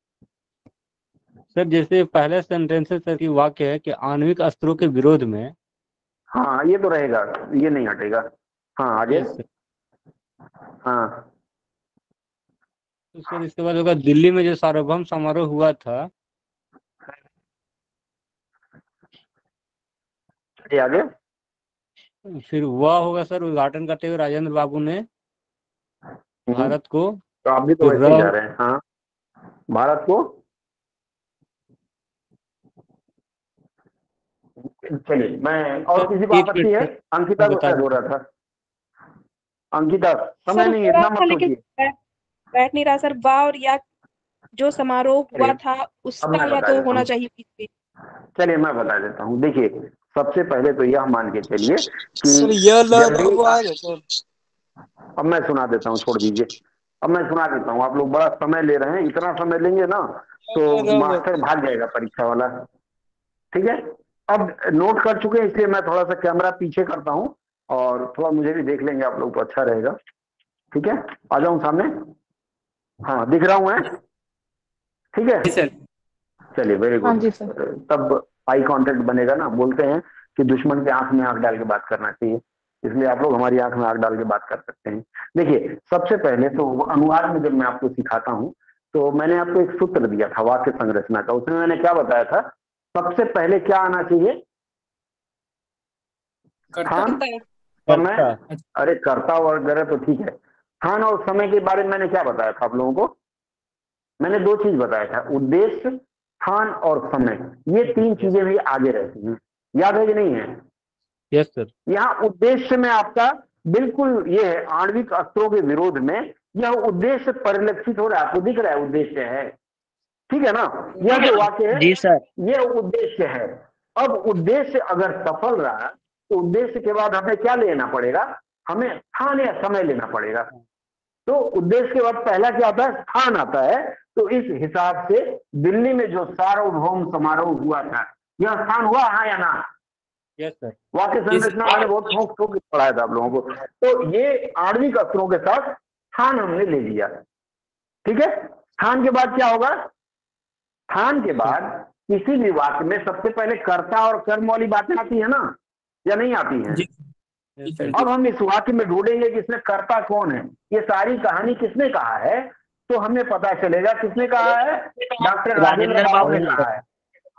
Speaker 4: सर जैसे पहले सेंटेंस सर की वाक्य है कि आणविक अस्त्रों के विरोध में।
Speaker 1: हाँ, ये तो रहेगा, ये नहीं हटेगा। हाँ, आगे।
Speaker 4: Yes sir.
Speaker 1: हाँ,
Speaker 4: तो सर इसके बाद होगा दिल्ली में जो सार्वभौम समारोह हुआ था।
Speaker 1: ये आगे।
Speaker 4: फिर वह होगा सर उद्घाटन करते हुए राजेंद्र बाबू ने भारत को।
Speaker 1: तो आप भी तो
Speaker 4: फिर
Speaker 1: वैसे ही
Speaker 4: र-
Speaker 1: जा रहे हैं। हाँ, भारत को। चलिए, मैं और
Speaker 4: सर,
Speaker 1: किसी को
Speaker 4: एक
Speaker 1: आपत्ति
Speaker 4: मिनट
Speaker 1: है?
Speaker 4: सर,
Speaker 1: अंकिता को
Speaker 4: बता
Speaker 1: शायद हो
Speaker 4: दीजिए।
Speaker 1: रहा था। अंकिता, समय
Speaker 2: सर
Speaker 1: नहीं,
Speaker 2: हो रहा
Speaker 1: इतना
Speaker 2: था
Speaker 1: मत
Speaker 2: लेकिन
Speaker 1: सोचिए।
Speaker 2: बैठ बैठ नहीं रहा सर। वाह और या जो समारोह हुआ
Speaker 1: चलिए,
Speaker 2: था
Speaker 1: अब
Speaker 2: उसका
Speaker 1: मैं
Speaker 2: या
Speaker 1: बता
Speaker 2: तो
Speaker 1: देता
Speaker 2: होना
Speaker 1: हूँ।
Speaker 2: चाहिए बीच में।
Speaker 1: चलिए, मैं बता देता हूँ। देखिए, सबसे पहले तो यह मान के चलिए कि
Speaker 7: सर यह
Speaker 1: जब भी
Speaker 7: वो आएगा सर।
Speaker 1: अब मैं सुना देता हूँ, छोड़ दीजिए। अब मैं सुना देता हूँ, आप लोग बड़ा समय ले रहे हैं। इतना समय लेंगे ना तो मास्टर भाग जाएगा परीक्षा वाला, ठीक है। अब नोट कर चुके हैं, इसलिए मैं थोड़ा सा कैमरा पीछे करता हूँ और थोड़ा मुझे भी देख लेंगे आप लोग तो अच्छा रहेगा, ठीक है। आ जाऊं सामने? हाँ, दिख रहा हूं मैं, ठीक है।
Speaker 10: सर
Speaker 1: चलिए, वेरी
Speaker 2: हाँ
Speaker 1: गुड।
Speaker 2: जी सर।
Speaker 1: तब आई कांटेक्ट बनेगा ना। बोलते हैं कि दुश्मन के आंख में आंख डाल के बात करना चाहिए, इसलिए आप लोग हमारी आंख में आंख डाल के बात कर सकते हैं। देखिए, सबसे पहले तो अनुवाद में जब मैं आपको सिखाता हूं तो मैंने आपको एक सूत्र दिया था वाक्य संरचना का। उसमें मैंने क्या बताया था? सबसे पहले क्या आना चाहिए? स्थान, समय। अरे कर्ता वगैरह तो ठीक है। स्थान और समय के बारे में मैंने क्या बताया था आप लोगों को? मैंने दो चीज बताया था, उद्देश्य, स्थान और समय। ये तीन चीजें भी आगे रहती हैं, याद है कि नहीं है?
Speaker 4: Yes sir.
Speaker 1: यहाँ उद्देश्य में आपका बिल्कुल ये है, आणविक अस्त्रों के विरोध में यह उद्देश्य परिलक्षित हो रहा है, आपको दिख रहा है उद्देश्य है, ठीक है ना। यह जो वाक्य है
Speaker 6: जी सर।
Speaker 1: यह उद्देश्य है। अब उद्देश्य अगर सफल रहा तो उद्देश्य के बाद हमें क्या लेना पड़ेगा? हमें स्थान या समय लेना पड़ेगा। तो उद्देश्य के बाद पहला क्या आता है? स्थान आता है। तो इस हिसाब से दिल्ली में जो सार्वभौम समारोह हुआ था, यह स्थान हुआ, हाँ या ना?
Speaker 4: Yes sir.
Speaker 1: वाक्य संरचना मैंने बहुत ठोक ठोक के पढ़ाया था आप लोगों को। तो ये आणविक अस्त्रों के साथ स्थान हमने ले लिया, ठीक है। स्थान के बाद क्या होगा? स्थान के बाद किसी भी वाक्य में सबसे पहले कर्ता और कर्म वाली बातें आती है ना, या नहीं आती हैं? अब हम इस वाक्य में ढूंढेंगे कि इसमें कर्ता कौन है, ये सारी कहानी किसने कहा है, तो हमें पता चलेगा किसने कहा है। डॉक्टर राजेंद्र बाबू ने कहा है।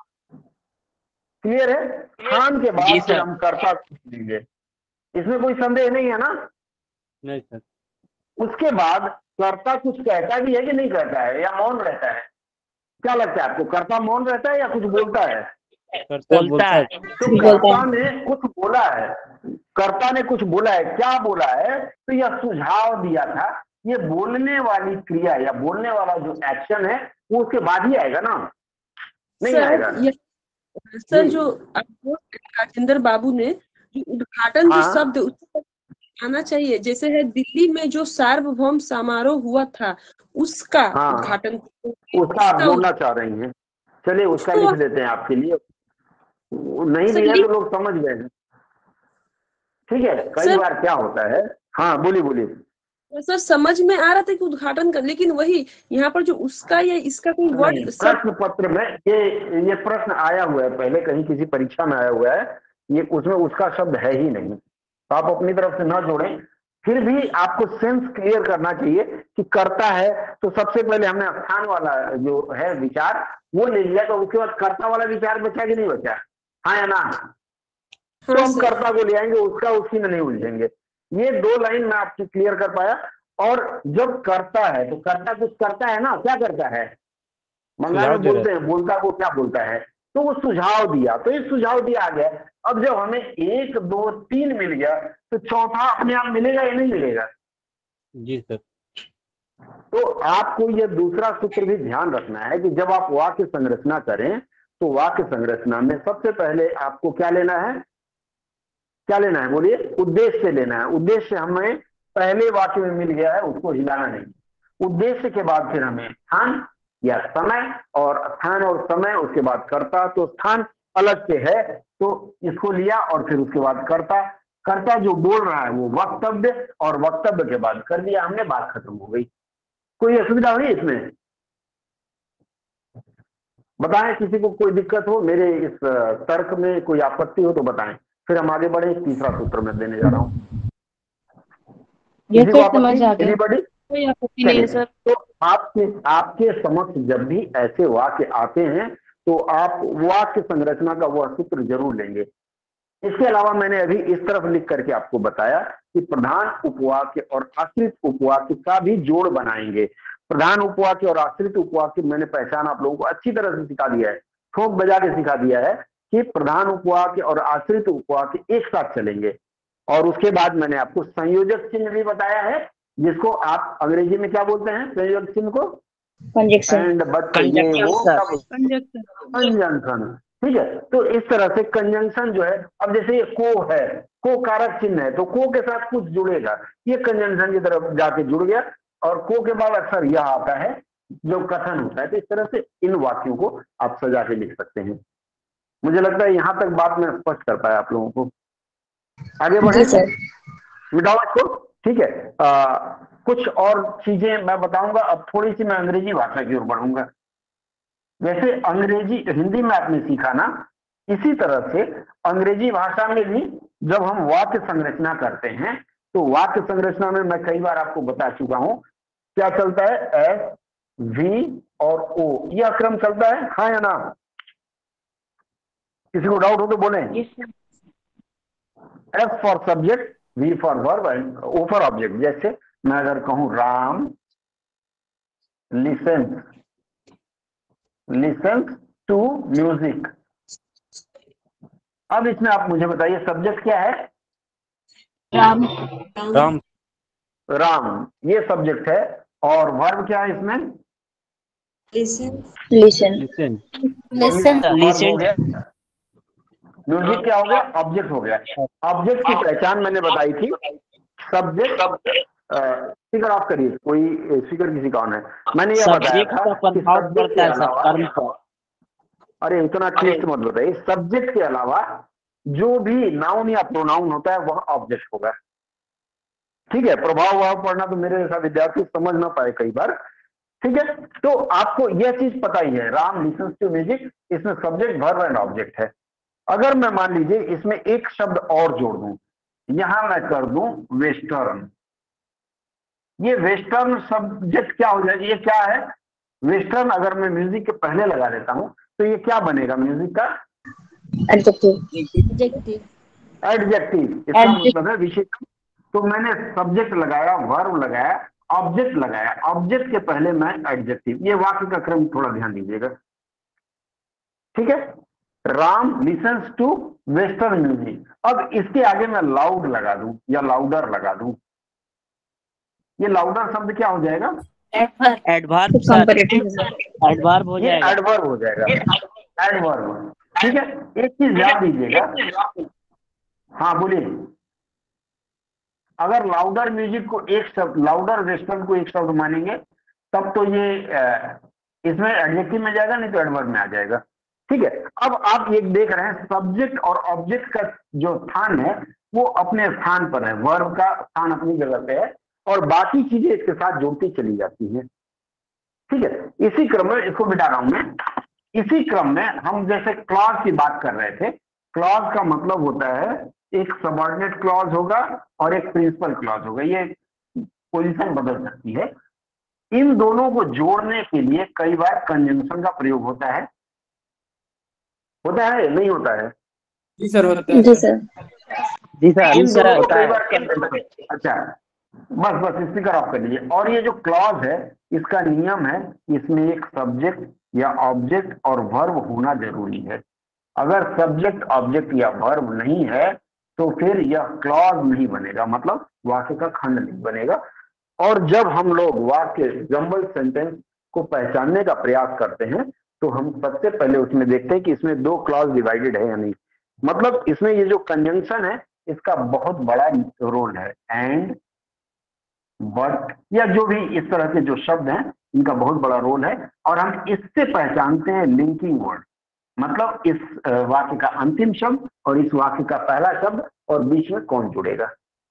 Speaker 1: क्लियर है? स्थान के बाद फिर हम कर्ता ढूंढेंगे, इसमें कोई संदेह नहीं है ना?
Speaker 4: नहीं सर।
Speaker 1: उसके बाद कर्ता कुछ कहता भी है कि नहीं कहता है, या मौन रहता है? क्या लगता है आपको, कर्ता मौन रहता है या कुछ बोलता है?
Speaker 4: कर्ता बोलता है।
Speaker 1: तो कर्ता ने कुछ बोला है, कर्ता ने कुछ बोला है। क्या बोला है? तो यह सुझाव दिया था। ये बोलने वाली क्रिया या बोलने वाला जो एक्शन है वो उसके बाद ही आएगा ना, नहीं आएगा?
Speaker 2: सर जो राजेंद्र बाबू ने जो उद्घाटन जो
Speaker 1: हाँ।
Speaker 2: शब्द उसको आना चाहिए, जैसे है दिल्ली में जो सार्वभौम समारोह हुआ था उसका
Speaker 1: हाँ।
Speaker 2: उद्घाटन,
Speaker 1: उसका आप जोड़ना चाह रही हैं। चलिए, उसका
Speaker 2: उसको-
Speaker 1: लिख देते हैं आपके लिए। वो नहीं
Speaker 2: सर,
Speaker 1: लिया
Speaker 2: लिख-
Speaker 1: तो लोग समझ गए हैं, ठीक है। कई
Speaker 2: सर-
Speaker 1: बार क्या होता है, हाँ बोलिए बोलिए।
Speaker 2: सर समझ में आ रहा था कि उद्घाटन कर, लेकिन वही यहाँ पर जो उसका या इसका कोई
Speaker 1: नहीं,
Speaker 2: वर्ड सब
Speaker 1: प्रश्न पत्र में ये ये प्रश्न आया हुआ है, पहले कहीं किसी परीक्षा में आया हुआ है, ये उसमें उसका शब्द है ही नहीं। तो आप अपनी तरफ से ना जोड़ें। फिर भी आपको सेंस क्लियर करना चाहिए कि करता है, तो सबसे पहले हमने स्थान वाला जो है विचार वो ले लिया, तो उसके बाद कर्ता वाला विचार बचा कि नहीं बचा, हाँ या ना? तो हम कर्ता को ले आएंगे, उसका उसी में नहीं उलझेंगे। ये दो लाइन मैं आपकी क्लियर कर पाया। और जब करता है तो कर्ता कुछ करता है ना, क्या करता है? बंगाल में बोलते हैं बोलता को क्या बोलता है, तो वो सुझाव दिया, तो ये सुझाव दिया आ गया। अब जब हमें एक दो तीन मिल गया तो चौथा अपने आप मिलेगा या नहीं मिलेगा?
Speaker 4: जी सर।
Speaker 1: तो आपको यह दूसरा सूत्र भी ध्यान रखना है कि जब आप वाक्य संरचना करें तो वाक्य संरचना में सबसे पहले आपको क्या लेना है, क्या लेना है बोलिए? उद्देश्य लेना है। उद्देश्य हमें पहले वाक्य में मिल गया है, उसको हिलाना नहीं। उद्देश्य के बाद फिर हमें स्थान या समय, और स्थान और समय उसके बाद कर्ता। तो स्थान अलग से है तो इसको लिया और फिर उसके बाद कर्ता। कर्ता जो बोल रहा है वो वक्तव्य, और वक्तव्य के बाद कर दिया हमने, बात खत्म हो गई। कोई असुविधा हुई इसमें? बताएं, किसी को कोई दिक्कत हो, मेरे इस तर्क में कोई आपत्ति हो तो बताएं, फिर हम आगे बढ़े। तीसरा सूत्र मैं देने जा रहा हूँ।
Speaker 3: ये
Speaker 1: किसी को
Speaker 3: तो समझ आ
Speaker 1: आपत्ति?
Speaker 3: गया।
Speaker 1: Anybody?
Speaker 3: कोई आपत्ति नहीं है सर।
Speaker 1: तो आपके आपके समक्ष जब भी ऐसे वाक्य आते हैं तो आप वाक्य संरचना का वह सूत्र जरूर लेंगे। इसके अलावा मैंने अभी इस तरफ लिख करके आपको बताया कि प्रधान उपवाक्य और आश्रित उपवाक्य का भी जोड़ बनाएंगे। प्रधान उपवाक्य और आश्रित उपवाक्य मैंने पहचान आप लोगों को अच्छी तरह से सिखा दिया है, ठोक बजा के सिखा दिया है कि प्रधान उपवाक्य और आश्रित उपवाक्य एक साथ चलेंगे। और उसके बाद मैंने आपको संयोजक चिन्ह भी बताया है, जिसको आप अंग्रेजी में क्या बोलते हैं संयोजक चिन्ह को?
Speaker 3: कंजक्शन।
Speaker 1: एंड बट ये वो कंजंक्शन। ठीक है, तो इस तरह से कंजंक्शन जो है, अब जैसे ये को है, को कारक चिन्ह है तो को के साथ कुछ जुड़ेगा, ये कंजंक्शन की तरफ जाके जुड़ गया, और को के बाद अक्सर यह आता है जो कथन होता है। तो इस तरह से इन वाक्यों को आप सजा के लिख सकते हैं। मुझे लगता है यहां तक बात मैं स्पष्ट कर पाया आप लोगों को। आगे बढ़े मिटाओ इसको। ठीक है, आ, कुछ और चीजें मैं बताऊंगा। अब थोड़ी सी मैं अंग्रेजी भाषा की ओर बढ़ूंगा। वैसे अंग्रेजी हिंदी में आपने सीखा ना, इसी तरह से अंग्रेजी भाषा में भी जब हम वाक्य संरचना करते हैं तो वाक्य संरचना में मैं कई बार आपको बता चुका हूं क्या चलता है, एस वी और ओ, यह क्रम चलता है, हाँ या ना? किसी को डाउट हो तो बोले। S for subject, V for verb and O for object. जैसे मैं अगर कहूं Ram listen listen to music, अब इसमें आप मुझे बताइए सब्जेक्ट क्या है?
Speaker 3: राम।
Speaker 4: राम।
Speaker 1: राम ये सब्जेक्ट है, और वर्ब क्या है इसमें?
Speaker 9: Listen.
Speaker 3: Listen.
Speaker 4: Listen.
Speaker 5: Listen.
Speaker 6: Listen.
Speaker 1: Music क्या हो गया? ऑब्जेक्ट हो गया। ऑब्जेक्ट की पहचान मैंने बताई थी। सब्जेक्ट स्पीकर ऑफ करिए, कोई स्पीकर किसी का ऑन है। मैंने यह बताया था कि सब्जेक्ट के अलावा, अरे इतना क्लिष्ट मत बताइए, सब्जेक्ट के अलावा जो भी नाउन या प्रोनाउन होता है वह ऑब्जेक्ट होगा। ठीक है, प्रभाव भाव पढ़ना तो मेरे जैसा विद्यार्थी समझ ना पाए कई बार। ठीक है, तो आपको यह चीज पता ही है, राम लिसन्स टू म्यूजिक, इसमें सब्जेक्ट वर्ब एंड ऑब्जेक्ट है। अगर मैं मान लीजिए इसमें एक शब्द और जोड़ दूं, यहां मैं कर दूं वेस्टर्न, ये वेस्टर्न सब्जेक्ट क्या हो जाएगा? ये क्या है? वेस्टर्न अगर मैं म्यूजिक के पहले लगा देता हूं तो ये क्या बनेगा म्यूजिक का?
Speaker 3: एडजेक्टिव।
Speaker 1: एडजेक्टिव, इसका मतलब है विशेषण। तो मैंने सब्जेक्ट लगाया, वर्ब लगाया, ऑब्जेक्ट लगाया, ऑब्जेक्ट के पहले मैं एडजेक्टिव। ये वाक्य का क्रम थोड़ा ध्यान दीजिएगा। ठीक है, Ram listens to western music. अब इसके आगे मैं लाउड लगा दूं या लाउडर लगा दूं, ये लाउडर शब्द क्या हो जाएगा?
Speaker 6: एडवर्ब। एडवर्ब हो जाएगा।
Speaker 1: एडवर्ब हो जाएगा, एडवर्ब। ठीक है, एक चीज याद दीजिएगा। हाँ बोलिए। अगर लाउडर म्यूजिक को एक शब्द, लाउडर वेस्टर्न को एक शब्द मानेंगे तब तो ये इसमें एडजेक्टिव में जाएगा, नहीं तो एडवर्ब में आ जाएगा। ठीक है, अब आप ये देख रहे हैं सब्जेक्ट और ऑब्जेक्ट का जो स्थान है वो अपने स्थान पर है, वर्ब का स्थान अपनी जगह पे है, और बाकी चीजें इसके साथ जुड़ती चली जाती हैं। ठीक है, इसी क्रम में इसको मिटा रहा हूं मैं। इसी क्रम में हम जैसे क्लॉज की बात कर रहे थे, क्लॉज का मतलब होता है एक सबऑर्डिनेट क्लॉज होगा और एक प्रिंसिपल क्लॉज होगा, ये पोजीशन बदल सकती है। इन दोनों को जोड़ने के लिए कई बार कंजंक्शन का प्रयोग होता है। होता है नहीं होता है?
Speaker 10: जी सर होता है।
Speaker 3: जी सर।
Speaker 6: जी सर।
Speaker 1: इन दोनों को कई बार कंजंक्शन। अच्छा बस बस स्पीकर ऑफ कर लीजिए। और ये जो क्लॉज है इसका नियम है, इसमें एक सब्जेक्ट या ऑब्जेक्ट और वर्ब होना जरूरी है। अगर सब्जेक्ट ऑब्जेक्ट या वर्ब नहीं है तो फिर यह क्लॉज नहीं बनेगा, मतलब वाक्य का खंड नहीं बनेगा। और जब हम लोग वाक्य जंबल सेंटेंस को पहचानने का प्रयास करते हैं तो हम सबसे पहले उसमें देखते हैं कि इसमें दो क्लॉज डिवाइडेड है या नहीं। मतलब इसमें ये जो कंजंक्शन है इसका बहुत बड़ा रोल है। एंड, बट या जो भी इस तरह के जो शब्द हैं इनका बहुत बड़ा रोल है। और हम इससे पहचानते हैं लिंकिंग वर्ड, मतलब इस वाक्य का अंतिम शब्द और इस वाक्य का पहला शब्द और बीच में कौन जुड़ेगा।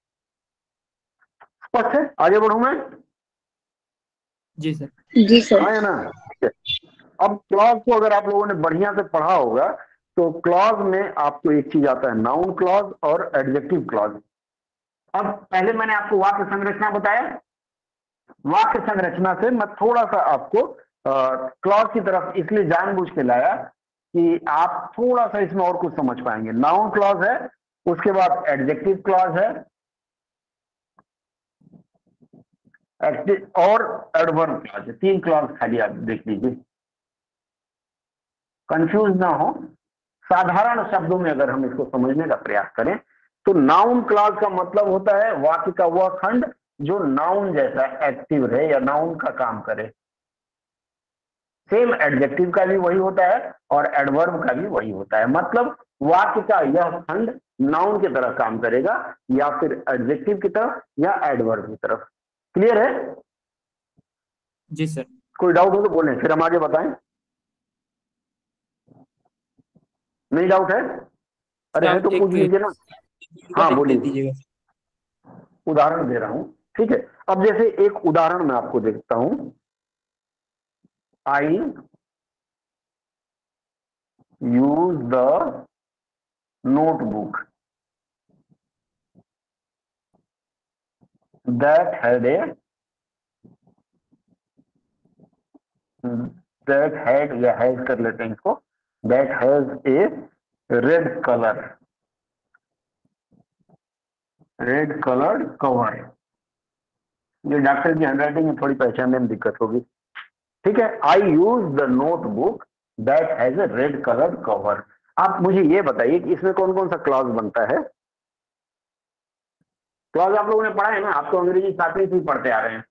Speaker 1: स्पष्ट है? आगे बढ़ूं मैं?
Speaker 10: जी सर।
Speaker 3: जी सर।
Speaker 1: हाँ है ना? ठीक है। अब क्लॉज को अगर आप लोगों ने बढ़िया से पढ़ा होगा तो क्लॉज में आपको एक चीज आता है, नाउन क्लॉज और एडजेक्टिव क्लॉज। अब पहले मैंने आपको वाक्य संरचना बताया, वाक्य संरचना से मैं थोड़ा सा आपको क्लॉज की तरफ इसलिए जानबूझ के लाया कि आप थोड़ा सा इसमें और कुछ समझ पाएंगे। नाउन क्लॉज है, उसके बाद एडजेक्टिव क्लॉज है और एडवर्ब क्लॉज है। तीन क्लॉज खाली आप देख लीजिए, कंफ्यूज ना हो। साधारण शब्दों में अगर हम इसको समझने का प्रयास करें तो नाउन क्लॉज का मतलब होता है वाक्य का वह खंड जो नाउन जैसा एक्टिव रहे या नाउन का काम करे। सेम एडजेक्टिव का भी वही होता है और एडवर्ब का भी वही होता है। मतलब वाक्य का यह खंड नाउन की तरह काम करेगा या फिर एडजेक्टिव की तरफ या एडवर्ब की तरफ। क्लियर है?
Speaker 10: जी सर।
Speaker 1: कोई डाउट हो तो बोलें, फिर हम आगे बताएं। नहीं डाउट है? अरे है तो पूछ लीजिए ना। हाँ बोलिए, उदाहरण दे रहा हूं। ठीक है, अब जैसे एक उदाहरण मैं आपको देखता हूं। I use the notebook that had a that had या हैज कर लेते हैं इसको, that has a red colour red coloured cover. ये डॉक्टर की हैंडराइटिंग में थोड़ी पहचानने में दिक्कत होगी। ठीक है, I use the notebook that has a red coloured cover. आप मुझे ये बताइए कि इसमें कौन कौन सा क्लॉज बनता है। क्लॉज आप लोगों ने पढ़ा है ना, आप तो अंग्रेजी सातवीं से पढ़ते आ रहे हैं।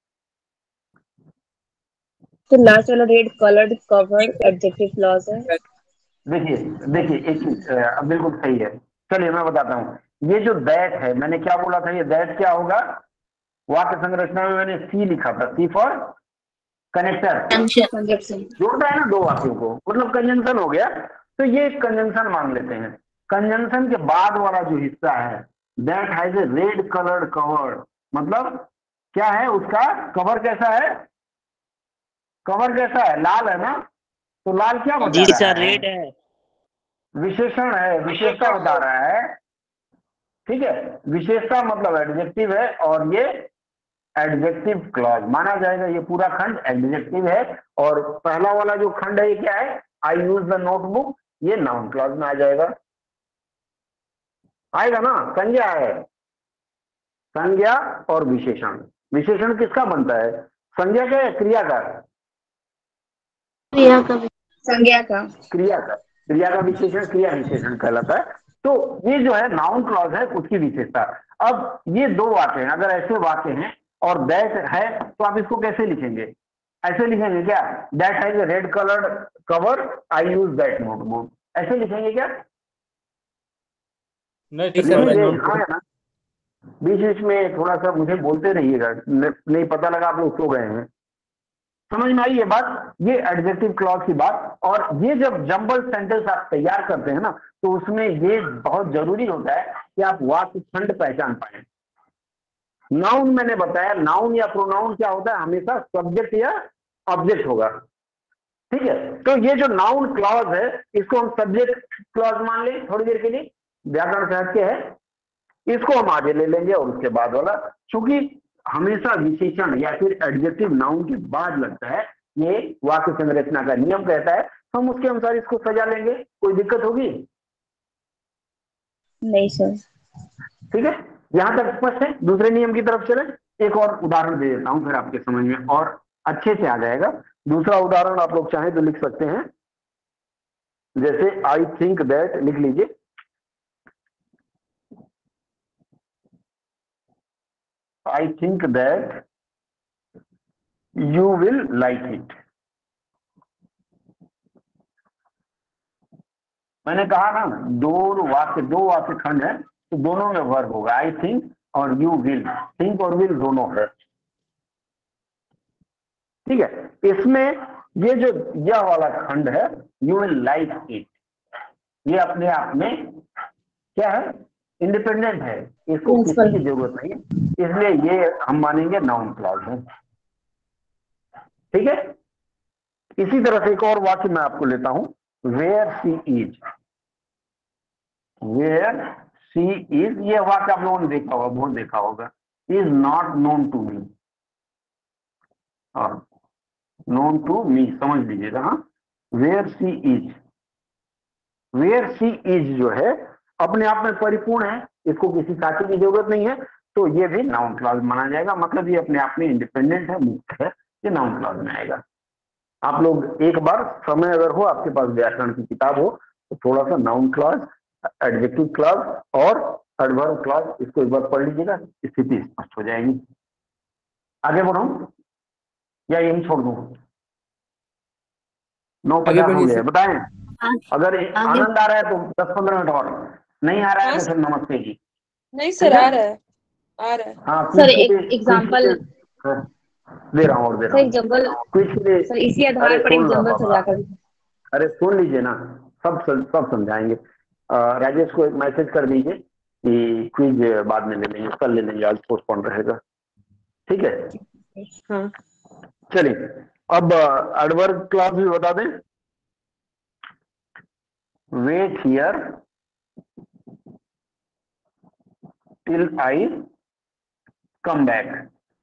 Speaker 3: तो लास्ट वाला red coloured cover adjective clause है।
Speaker 1: देखिए देखिए एक चीज बिल्कुल सही है। चलिए मैं बताता हूँ। ये जो दैट है, मैंने क्या बोला था, ये दैट क्या होगा? वाक्य संरचना में मैंने सी लिखा था, सी फॉर कनेक्टर, जोड़ता है ना दो वाक्यों को, मतलब कंजंक्शन हो गया। तो ये कंजंक्शन मान लेते हैं। कंजंक्शन के बाद वाला जो हिस्सा है, that has a red coloured cover, मतलब क्या है उसका कवर कैसा है? कवर कैसा है? लाल है ना। तो लाल क्या बता
Speaker 6: जी
Speaker 1: रहा
Speaker 6: सर,
Speaker 1: है?
Speaker 6: रेड है।
Speaker 1: विशेषण है, विशेषता बता रहा है। ठीक है, विशेषता मतलब एडजेक्टिव है और ये एडजेक्टिव क्लॉज माना जाएगा। ये पूरा खंड एडजेक्टिव है और पहला वाला जो खंड है ये क्या है? आई यूज द नोटबुक, ये नाउन क्लॉज में आ जाएगा। आएगा ना? संज्ञा है, संज्ञा और विशेषण। विशेषण किसका बनता है? संज्ञा का या क्रिया का?
Speaker 3: क्रिया का। संज्ञा का।
Speaker 1: क्रिया का। क्रिया का विशेषण क्रिया विशेषण कहलाता है। तो ये जो है नाउन क्लॉज है, उसकी विशेषता। अब ये दो वाक्य हैं, अगर ऐसे वाक्य हैं और दैट है तो आप इसको कैसे लिखेंगे? ऐसे लिखेंगे क्या? That has a red coloured cover, I use that notebook, ऐसे लिखेंगे क्या?
Speaker 4: नहीं
Speaker 1: हाँ ना, बीच बीच में थोड़ा सा मुझे बोलते रहिएगा, नहीं पता लगा आप लोग सो गए हैं। समझ में आई ये बात? ये एडजेक्टिव क्लॉज की बात। और ये जब जंबल सेंटेंस आप तैयार करते हैं ना तो उसमें ये बहुत जरूरी होता है कि आप वाक्य खंड पहचान पाए। नाउन मैंने बताया, नाउन या प्रोनाउन क्या होता है? हमेशा सब्जेक्ट या ऑब्जेक्ट होगा। ठीक है, तो ये जो नाउन क्लॉज है इसको हम सब्जेक्ट क्लॉज मान लें थोड़ी देर के लिए, व्याकरण से हटके है, इसको हम आगे ले लेंगे। और उसके बाद वाला, चूंकि हमेशा विशेषण या फिर एडजेक्टिव नाउन के बाद लगता है, ये वाक्य संरचना का नियम कहता है, तो हम उसके अनुसार इसको सजा लेंगे। कोई दिक्कत होगी?
Speaker 3: नहीं सर।
Speaker 1: ठीक है, यहां तक स्पष्ट है? दूसरे नियम की तरफ चले। एक और उदाहरण दे देता हूं, फिर आपके समझ में और अच्छे से आ जाएगा। दूसरा उदाहरण आप लोग चाहें तो लिख सकते हैं। जैसे आई थिंक दैट लिख लीजिए, I think that you will like it. मैंने कहा ना दो वाक्य दो वाक्य खंड है तो दोनों में वर्ब होगा, आई थिंक और यू विल, थिंक और विल दोनों है। ठीक है, इसमें ये जो यह वाला खंड है यू विल लाइक इट, ये अपने आप में क्या है, इंडिपेंडेंट है, इसको किसी की जरूरत नहीं है, इसलिए ये हम मानेंगे नाउन क्लॉज है। ठीक है, इसी तरह से एक और वाक्य मैं आपको लेता हूं, where she is, where she is, ये वाक्य आप लोगों ने देखा होगा, बहुत देखा होगा, is not known to me, known to me समझ लीजिएगा। हाँ, where she is, where she is जो है अपने आप में परिपूर्ण है, इसको किसी साथी की जरूरत नहीं है, तो ये भी नाउन क्लॉज माना जाएगा, मतलब ये अपने आप में इंडिपेंडेंट है, मुक्त है, ये नाउन क्लॉज में आएगा। आप लोग एक बार समय अगर हो, आपके पास व्याकरण की किताब हो, तो थोड़ा सा नाउन क्लॉज, एडजेक्टिव क्लॉज और एडवर्ब क्लॉज इसको एक बार पढ़ लीजिएगा, स्थिति स्पष्ट हो जाएगी। आगे बढ़ो या यही छोड़ दूं? नौ पचास हो गया, बताएं। अगर आनंद आ रहा है तो दस पंद्रह मिनट और, नहीं आ रहा है तो फिर नमस्ते जी।
Speaker 2: नहीं सर, आ रहा है, आ रहा है।
Speaker 1: हाँ
Speaker 3: सर एक एग्जांपल
Speaker 1: दे रहा हूँ और दे रहा
Speaker 3: सर
Speaker 1: हूँ
Speaker 3: जंगल सर, इसी आधार पर एक जंगल सजा कर।
Speaker 1: अरे सुन लीजिए ना, सब सब समझाएंगे। राजेश को एक मैसेज कर दीजिए कि क्विज बाद में ले लेंगे, कल ले लेंगे, आज पोस्टपोन रहेगा। ठीक है,
Speaker 2: हाँ
Speaker 1: चलिए अब एडवर्ब क्लॉज भी बता दें। Wait here till I come back,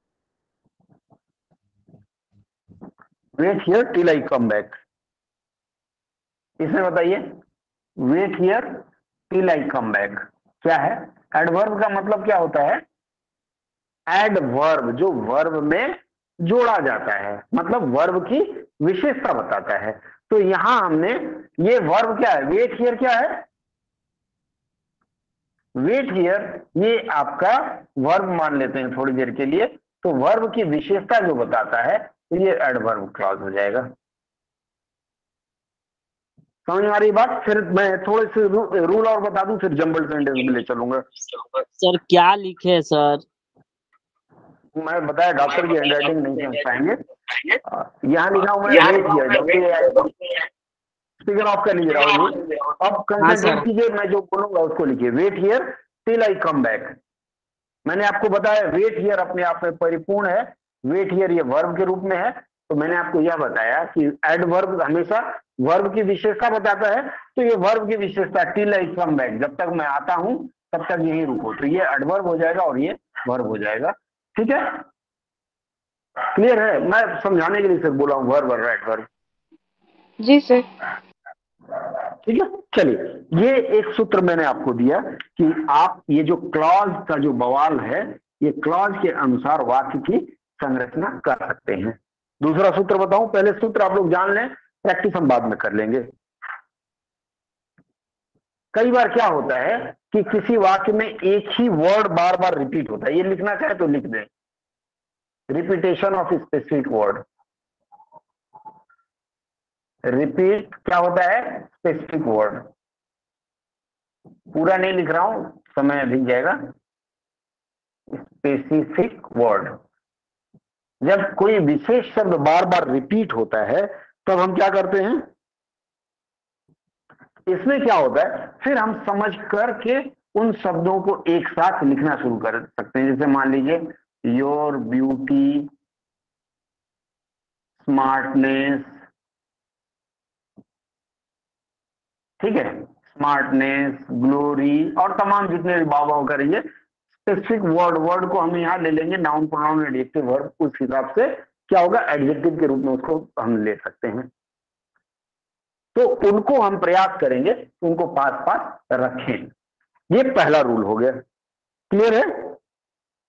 Speaker 1: wait here till I come back, इसमें बताइए wait here till I come back क्या है? एडवर्ब का मतलब क्या होता है? एडवर्ब जो वर्ब में जोड़ा जाता है, मतलब वर्ब की विशेषता बताता है। तो यहां हमने ये वर्ब क्या है, वेट हियर क्या है, वेट हियर ये आपका वर्ब मान लेते हैं थोड़ी देर के लिए, तो वर्ब की विशेषता जो बताता है तो ये एडवर्ब क्लॉज हो जाएगा। समझ में आ रही बात? फिर मैं थोड़े से रू, रूल और बता दूं, फिर जंबल सेंटेंस में ले चलूंगा।
Speaker 6: सर क्या लिखे सर?
Speaker 1: मैं बताया डॉक्टर की हैंडराइटिंग नहीं समझ पाएंगे। यहाँ लिखा हूं मैं वेट हियर, स्पीकर ऑफ कर लीजिए राहुल जी। अब कंसंट्रेट कीजिए, मैं जो बोलूंगा उसको लिखिए, wait here till I come back. मैंने आपको बताया वेट हियर अपने आप में परिपूर्ण है, वेट हियर ये वर्ब के रूप में है, तो मैंने आपको यह बताया कि एडवर्ब हमेशा वर्ब की विशेषता बताता है, तो ये वर्ब की विशेषता टिल आई कम बैक, जब तक मैं आता हूं तब तक यही रुको, तो ये एडवर्ब हो जाएगा और ये वर्ब हो जाएगा। ठीक है, क्लियर है? मैं समझाने के लिए सिर्फ बोला हूँ वर्ब और एडवर्ब।
Speaker 5: जी सर।
Speaker 1: ठीक है, चलिए ये एक सूत्र मैंने आपको दिया कि आप ये जो क्लॉज का जो बवाल है, ये क्लॉज के अनुसार वाक्य की संरचना कर सकते हैं। दूसरा सूत्र बताऊं? पहले सूत्र आप लोग जान लें, प्रैक्टिस हम बाद में कर लेंगे। कई बार क्या होता है कि किसी वाक्य में एक ही वर्ड बार बार रिपीट होता है, ये लिखना चाहे तो लिख दें, repetition of specific word. Repeat क्या होता है? Specific word. पूरा नहीं लिख रहा हूं, समय अधिक जाएगा। स्पेसिफिक वर्ड, जब कोई विशेष शब्द बार बार रिपीट होता है तब हम क्या करते हैं, इसमें क्या होता है, फिर हम समझ करके उन शब्दों को एक साथ लिखना शुरू कर सकते हैं। जैसे मान लीजिए योर ब्यूटी, स्मार्टनेस, ठीक है, स्मार्टनेस, ग्लोरी और तमाम जितने भी बाबा करेंगे, स्पेसिफिक वर्ड वर्ड को हम यहाँ ले लेंगे, नाउन प्रोनाउन एडजेक्टिव वर्ब, उस हिसाब से क्या होगा, एडजेक्टिव के रूप में उसको हम ले सकते हैं। तो उनको हम प्रयास करेंगे, उनको पास पास रखें। ये पहला रूल हो गया। क्लियर है?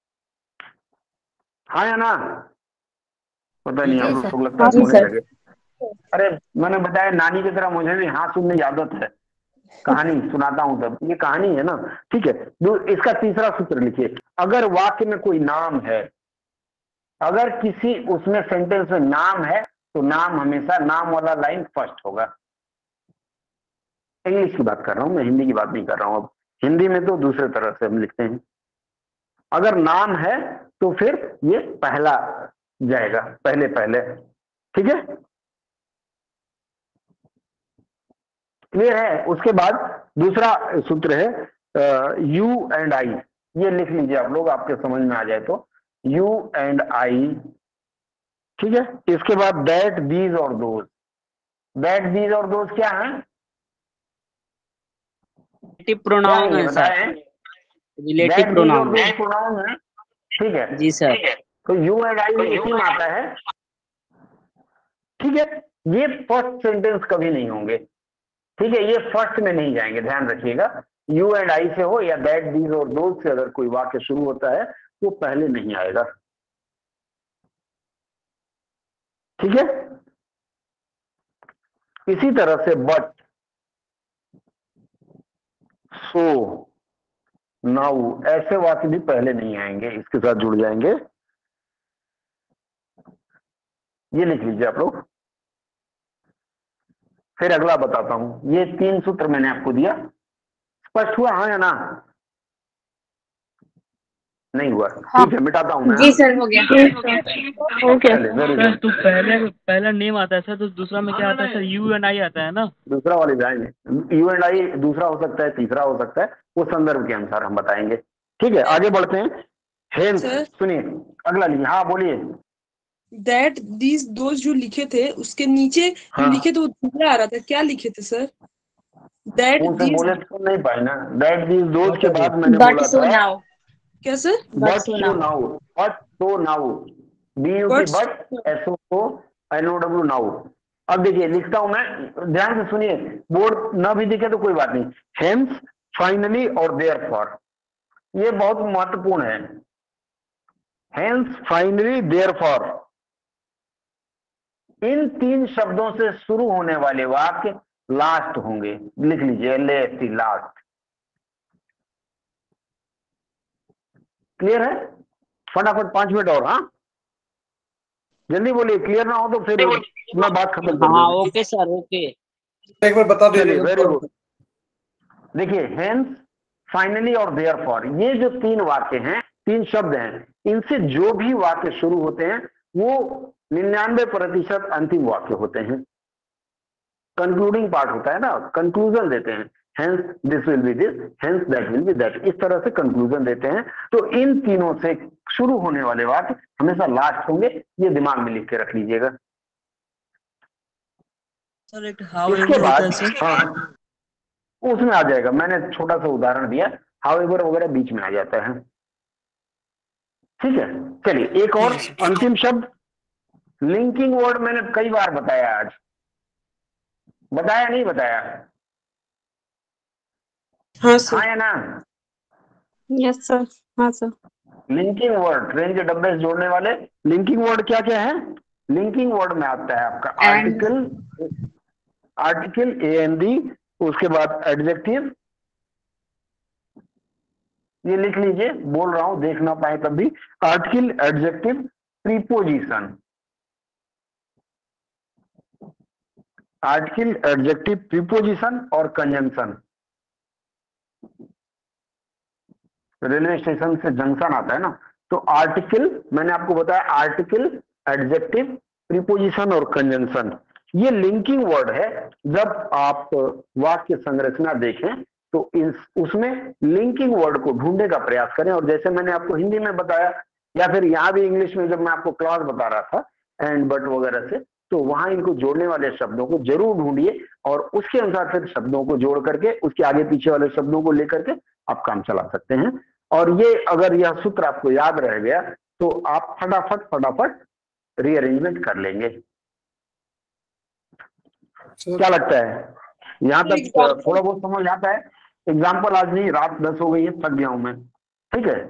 Speaker 1: हाँ या ना? पता नहीं, आप लोग लगता है सोने लगे। अरे मैंने बताया नानी की तरह मुझे भी हाँ सुनने की आदत है, कहानी सुनाता हूं तब, ये कहानी है ना। ठीक है, इसका तीसरा सूत्र लिखिए, अगर वाक्य में कोई नाम है, अगर किसी उसमें सेंटेंस में नाम है तो नाम हमेशा, नाम वाला लाइन फर्स्ट होगा। इंग्लिश की बात कर रहा हूं मैं, हिंदी की बात नहीं कर रहा हूं। अब हिंदी में तो दूसरे तरह से हम लिखते हैं, अगर नाम है तो फिर ये पहला जाएगा, पहले पहले। ठीक है, क्लियर है। उसके बाद दूसरा सूत्र है यू एंड आई, ये लिख लीजिए आप लोग, आपके समझ में आ जाए तो, यू एंड आई। ठीक है, इसके बाद दैट, दीज और दोज। दैट, दीज और दोज क्या है?
Speaker 6: रिलेटिव प्रोनाउन है सर, रिलेटिव प्रोनाउन है।
Speaker 1: प्रोनाउन है, ठीक है
Speaker 6: जी सर।
Speaker 1: तो यू एंड आई इसी में आता है। ठीक है, ये फर्स्ट सेंटेंस कभी नहीं होंगे। ठीक है, ये फर्स्ट में नहीं जाएंगे, ध्यान रखिएगा। यू एंड आई से हो या दैट, दीज और दोज से अगर कोई वाक्य शुरू होता है वो पहले नहीं आएगा। ठीक है, इसी तरह से बट, सो, नाउ, ऐसे वाक्य भी पहले नहीं आएंगे, इसके साथ जुड़ जाएंगे। ये लिख लीजिए आप लोग। फिर अगला बताता हूं, ये तीन सूत्र मैंने आपको दिया, स्पष्ट हुआ हाँ या ना? नहीं हुआ?
Speaker 5: हाँ।
Speaker 1: ठीक है, मिटाता हूं मैं।
Speaker 3: जी सर, हो गया।
Speaker 5: ओके
Speaker 1: चलिए, very
Speaker 8: सर
Speaker 1: good।
Speaker 8: तो पहले पहला नेम आता है सर, तो दूसरा में क्या आता है सर? यू एंड आई आता है ना?
Speaker 1: दूसरा वाले जाएंगे, यू एंड आई दूसरा हो सकता है, तीसरा हो सकता है, वो संदर्भ के अनुसार हम बताएंगे। ठीक है, आगे बढ़ते हैं। Hence,
Speaker 2: sir.
Speaker 1: सुनिए अगला लिखिए। हाँ बोलिए।
Speaker 2: दैट, दीज, दोज जो लिखे थे उसके नीचे
Speaker 1: हाँ।
Speaker 2: जो लिखे थे वो दूसरा आ रहा था, क्या लिखे थे सर? दैट,
Speaker 1: मुंह से
Speaker 2: दीज,
Speaker 1: बोले तो नहीं पाए ना। दैट, दीज, दोज के बाद मैंने
Speaker 3: बट
Speaker 1: बोला
Speaker 3: सो
Speaker 1: था
Speaker 3: नाउ,
Speaker 2: क्या sir?
Speaker 1: But so now, but so now, B U T
Speaker 2: But-
Speaker 1: but, S O N O W now. अब देखिए लिखता हूं मैं, ध्यान से सुनिए, बोर्ड ना भी दिखे तो कोई बात नहीं। हेंस, फाइनली और देयरफॉर, ये बहुत महत्वपूर्ण है। हेंस, फाइनली, देयरफॉर, इन तीन शब्दों से शुरू होने वाले वाक्य लास्ट होंगे। लिख लीजिए, L A S T, last. Clear है? फटाफट पांच मिनट और, हाँ जल्दी बोलिए, क्लियर ना हो तो फिर मैं बात खत्म कर
Speaker 6: हाँ
Speaker 1: दूंगा।
Speaker 6: Okay sir, okay.
Speaker 10: एक बार बता दीजिए।
Speaker 1: Very good. देखिए, हेंस, फाइनली और देयरफॉर, ये जो तीन वाक्य हैं, तीन शब्द हैं, इनसे जो भी वाक्य शुरू होते हैं वो निन्यानवे प्रतिशत अंतिम वाक्य होते हैं। कंक्लूडिंग पार्ट होता है ना, कंक्लूजन देते हैं। Hence this will be this, hence that will be that, इस तरह से कंक्लूजन देते हैं। तो इन तीनों से शुरू होने वाले वाक्य हमेशा लास्ट होंगे, ये दिमाग में लिख के रख लीजिएगा।
Speaker 8: सर एक हाउ
Speaker 1: इसके बाद हाँ उसमें आ जाएगा, मैंने छोटा सा उदाहरण दिया, हाउएवर वगैरह बीच में आ जाता है। ठीक है, चलिए एक और अंतिम शब्द, लिंकिंग वर्ड। मैंने कई बार बताया, आज बताया नहीं बताया?
Speaker 2: हाँ सर।
Speaker 1: हाँ या ना?
Speaker 5: Yes sir. हाँ सर।
Speaker 1: लिंकिंग वर्ड, ट्रेन के डब्बे से जोड़ने वाले लिंकिंग वर्ड क्या क्या है? लिंकिंग वर्ड में आता है आपका article, article a an the, उसके बाद एडजेक्टिव, ये लिख लीजिए, बोल रहा हूं देख ना पाए तब भी, article, adjective, preposition, article, adjective, preposition और कंजंक्शन। रेलवे स्टेशन से जंक्शन आता है ना, तो आर्टिकल, मैंने आपको बताया आर्टिकल, एडजेक्टिव, प्रीपोजिशन और कंजंक्शन, ये लिंकिंग वर्ड है। जब आप वाक्य संरचना देखें तो इस उसमें लिंकिंग वर्ड को ढूंढने का प्रयास करें। और जैसे मैंने आपको हिंदी में बताया या फिर यहाँ भी इंग्लिश में जब मैं आपको क्लॉज बता रहा था एंड बट वगैरह से, तो वहां इनको जोड़ने वाले शब्दों को जरूर ढूंढिए और उसके अनुसार फिर शब्दों को जोड़ करके उसके आगे पीछे वाले शब्दों को लेकर के आप काम चला सकते हैं। और ये अगर यह सूत्र आपको याद रह गया तो आप फटाफट फटाफट रीअरेंजमेंट कर लेंगे। क्या लगता है? यहाँ तक थोड़ा बहुत समझ आता है? एग्जाम्पल, आज नहीं, रात दस हो गई है, थक गया हूं मैं। ठीक है,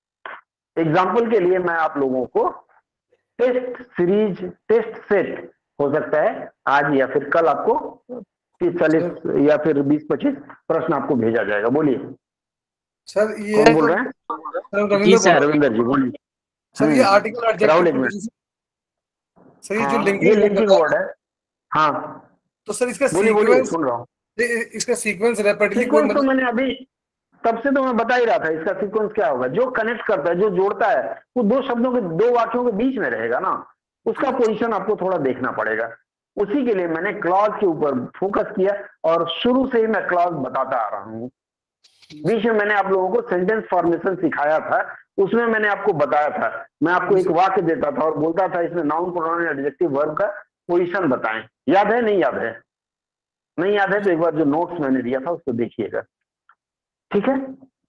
Speaker 1: एग्जाम्पल के लिए मैं आप लोगों को टेस्ट सीरीज, टेस्ट सेट हो सकता है आज या फिर कल आपको तीस चालीस या फिर बीस पच्चीस प्रश्न आपको भेजा जाएगा। बोलिए
Speaker 11: सर ये
Speaker 1: कौन बोल रहे हैं?
Speaker 11: सर रविंद्र बोल रहा हूं।
Speaker 1: रविंदर जी बोलिए।
Speaker 11: सर ये आर्टिकल
Speaker 1: राहुल एक
Speaker 11: एडजेक्टिव
Speaker 1: मिनट।
Speaker 11: सर ये जो
Speaker 1: हाँ, ये
Speaker 11: लिंकिंग
Speaker 1: लिंकिंग वर्ड है। हाँ
Speaker 11: तो सर इसका
Speaker 1: बोलिए बोलिए
Speaker 11: सीक्वेंस
Speaker 1: सुन रहा हूँ।
Speaker 11: इसका सीक्वेंस रैपिडली कोई
Speaker 1: सीक्वेंस तो मैंने अभी तब से तो मैं बता ही रहा था, इसका सीक्वेंस क्या होगा, जो कनेक्ट करता है, जो जोड़ता है, वो दो शब्दों के दो वाक्यों के बीच में रहेगा ना, उसका पोजीशन आपको थोड़ा देखना पड़ेगा। उसी के लिए मैंने क्लॉज के ऊपर फोकस किया और शुरू से ही मैं क्लॉज बताता आ रहा हूँ। बीच में मैंने आप लोगों को सेंटेंस फॉर्मेशन सिखाया था, उसमें मैंने आपको बताया था, मैं आपको एक वाक्य देता था और बोलता था इसमें नाउन प्रोनाउन एडजेक्टिव वर्ब का पोजीशन बताएं। याद है? नहीं याद है? नहीं याद है तो एक बार जो नोट्स मैंने दिया था उसको देखिएगा, ठीक है?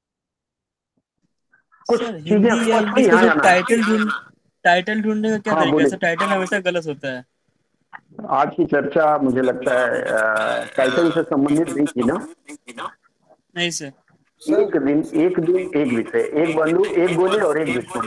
Speaker 1: कुछ चीजें स्पष्ट हुई? हाँ या ना?
Speaker 8: टाइटल ढूंढ टाइटल ढूंढने का क्या
Speaker 1: हाँ,
Speaker 8: तरीका है
Speaker 1: बोलिए।
Speaker 8: सर? टाइटल हमेशा गलत होता है।
Speaker 1: आज की चर्चा मुझे लगता है टाइटल से संबंधित नहीं थी ना?
Speaker 8: नहीं सर।
Speaker 1: एक दिन एक दिन एक विषय, एक बंधु एक गोली और एक दुश्मन।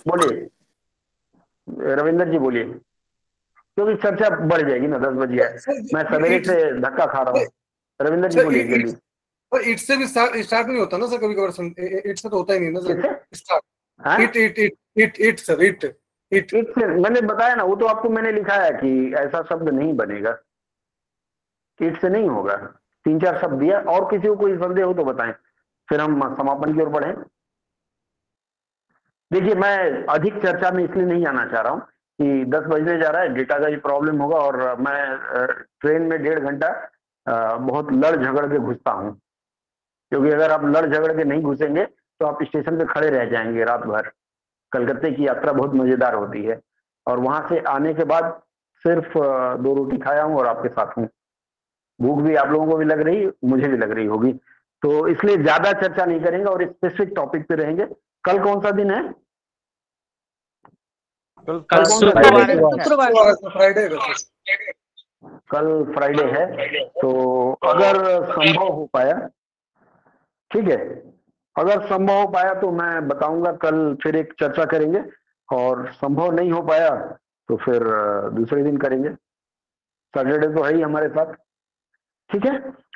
Speaker 1: बोलिए रविंदर जी बोलिए, क्योंकि चर्चा बढ़ जाएगी ना, दस बज गया है, मैं सवेरे से धक्का खा रहा हूँ। रविंदर जी बोलिए जल्दी।
Speaker 11: पर इट से भी स्टार्ट स्टार्ट नहीं होता ना सर, कभी कभार इट से तो होता ही नहीं ना sir start. It it it it it sir it it
Speaker 1: it से मैंने बताया ना, वो तो आपको मैंने लिखा है कि ऐसा शब्द नहीं बनेगा, इट से नहीं होगा। तीन चार शब्द दिया, और किसी को कोई संदेह हो तो बताएं, फिर हम समापन की ओर बढ़ें। देखिए मैं अधिक चर्चा में इसलिए नहीं आना चाह रहा हूँ कि दस बजने जा रहा है, डेटा का भी प्रॉब्लम होगा और मैं ट्रेन में डेढ़ घंटा बहुत लड़ झगड़ के घुसता हूँ, क्योंकि अगर आप लड़ झगड़ के नहीं घुसेंगे तो आप स्टेशन पे खड़े रह जाएंगे रात भर। कलकत्ते की यात्रा बहुत मजेदार होती है और वहां से आने के बाद सिर्फ दो रोटी खाया हूँ और आपके साथ हूँ। भूख भी आप लोगों को भी लग रही, मुझे भी लग रही होगी, तो इसलिए ज्यादा चर्चा नहीं करेंगे और स्पेसिफिक टॉपिक पे रहेंगे। कल कौन सा दिन है?
Speaker 7: कल कल शुक्रवार
Speaker 11: फ्राइडे।
Speaker 1: कल फ्राइडे है, तो अगर संभव हो पाया, ठीक है, अगर संभव हो पाया तो मैं बताऊंगा, कल फिर एक चर्चा करेंगे, और संभव नहीं हो पाया तो फिर दूसरे दिन करेंगे। सैटरडे तो है ही हमारे साथ, ठीक है।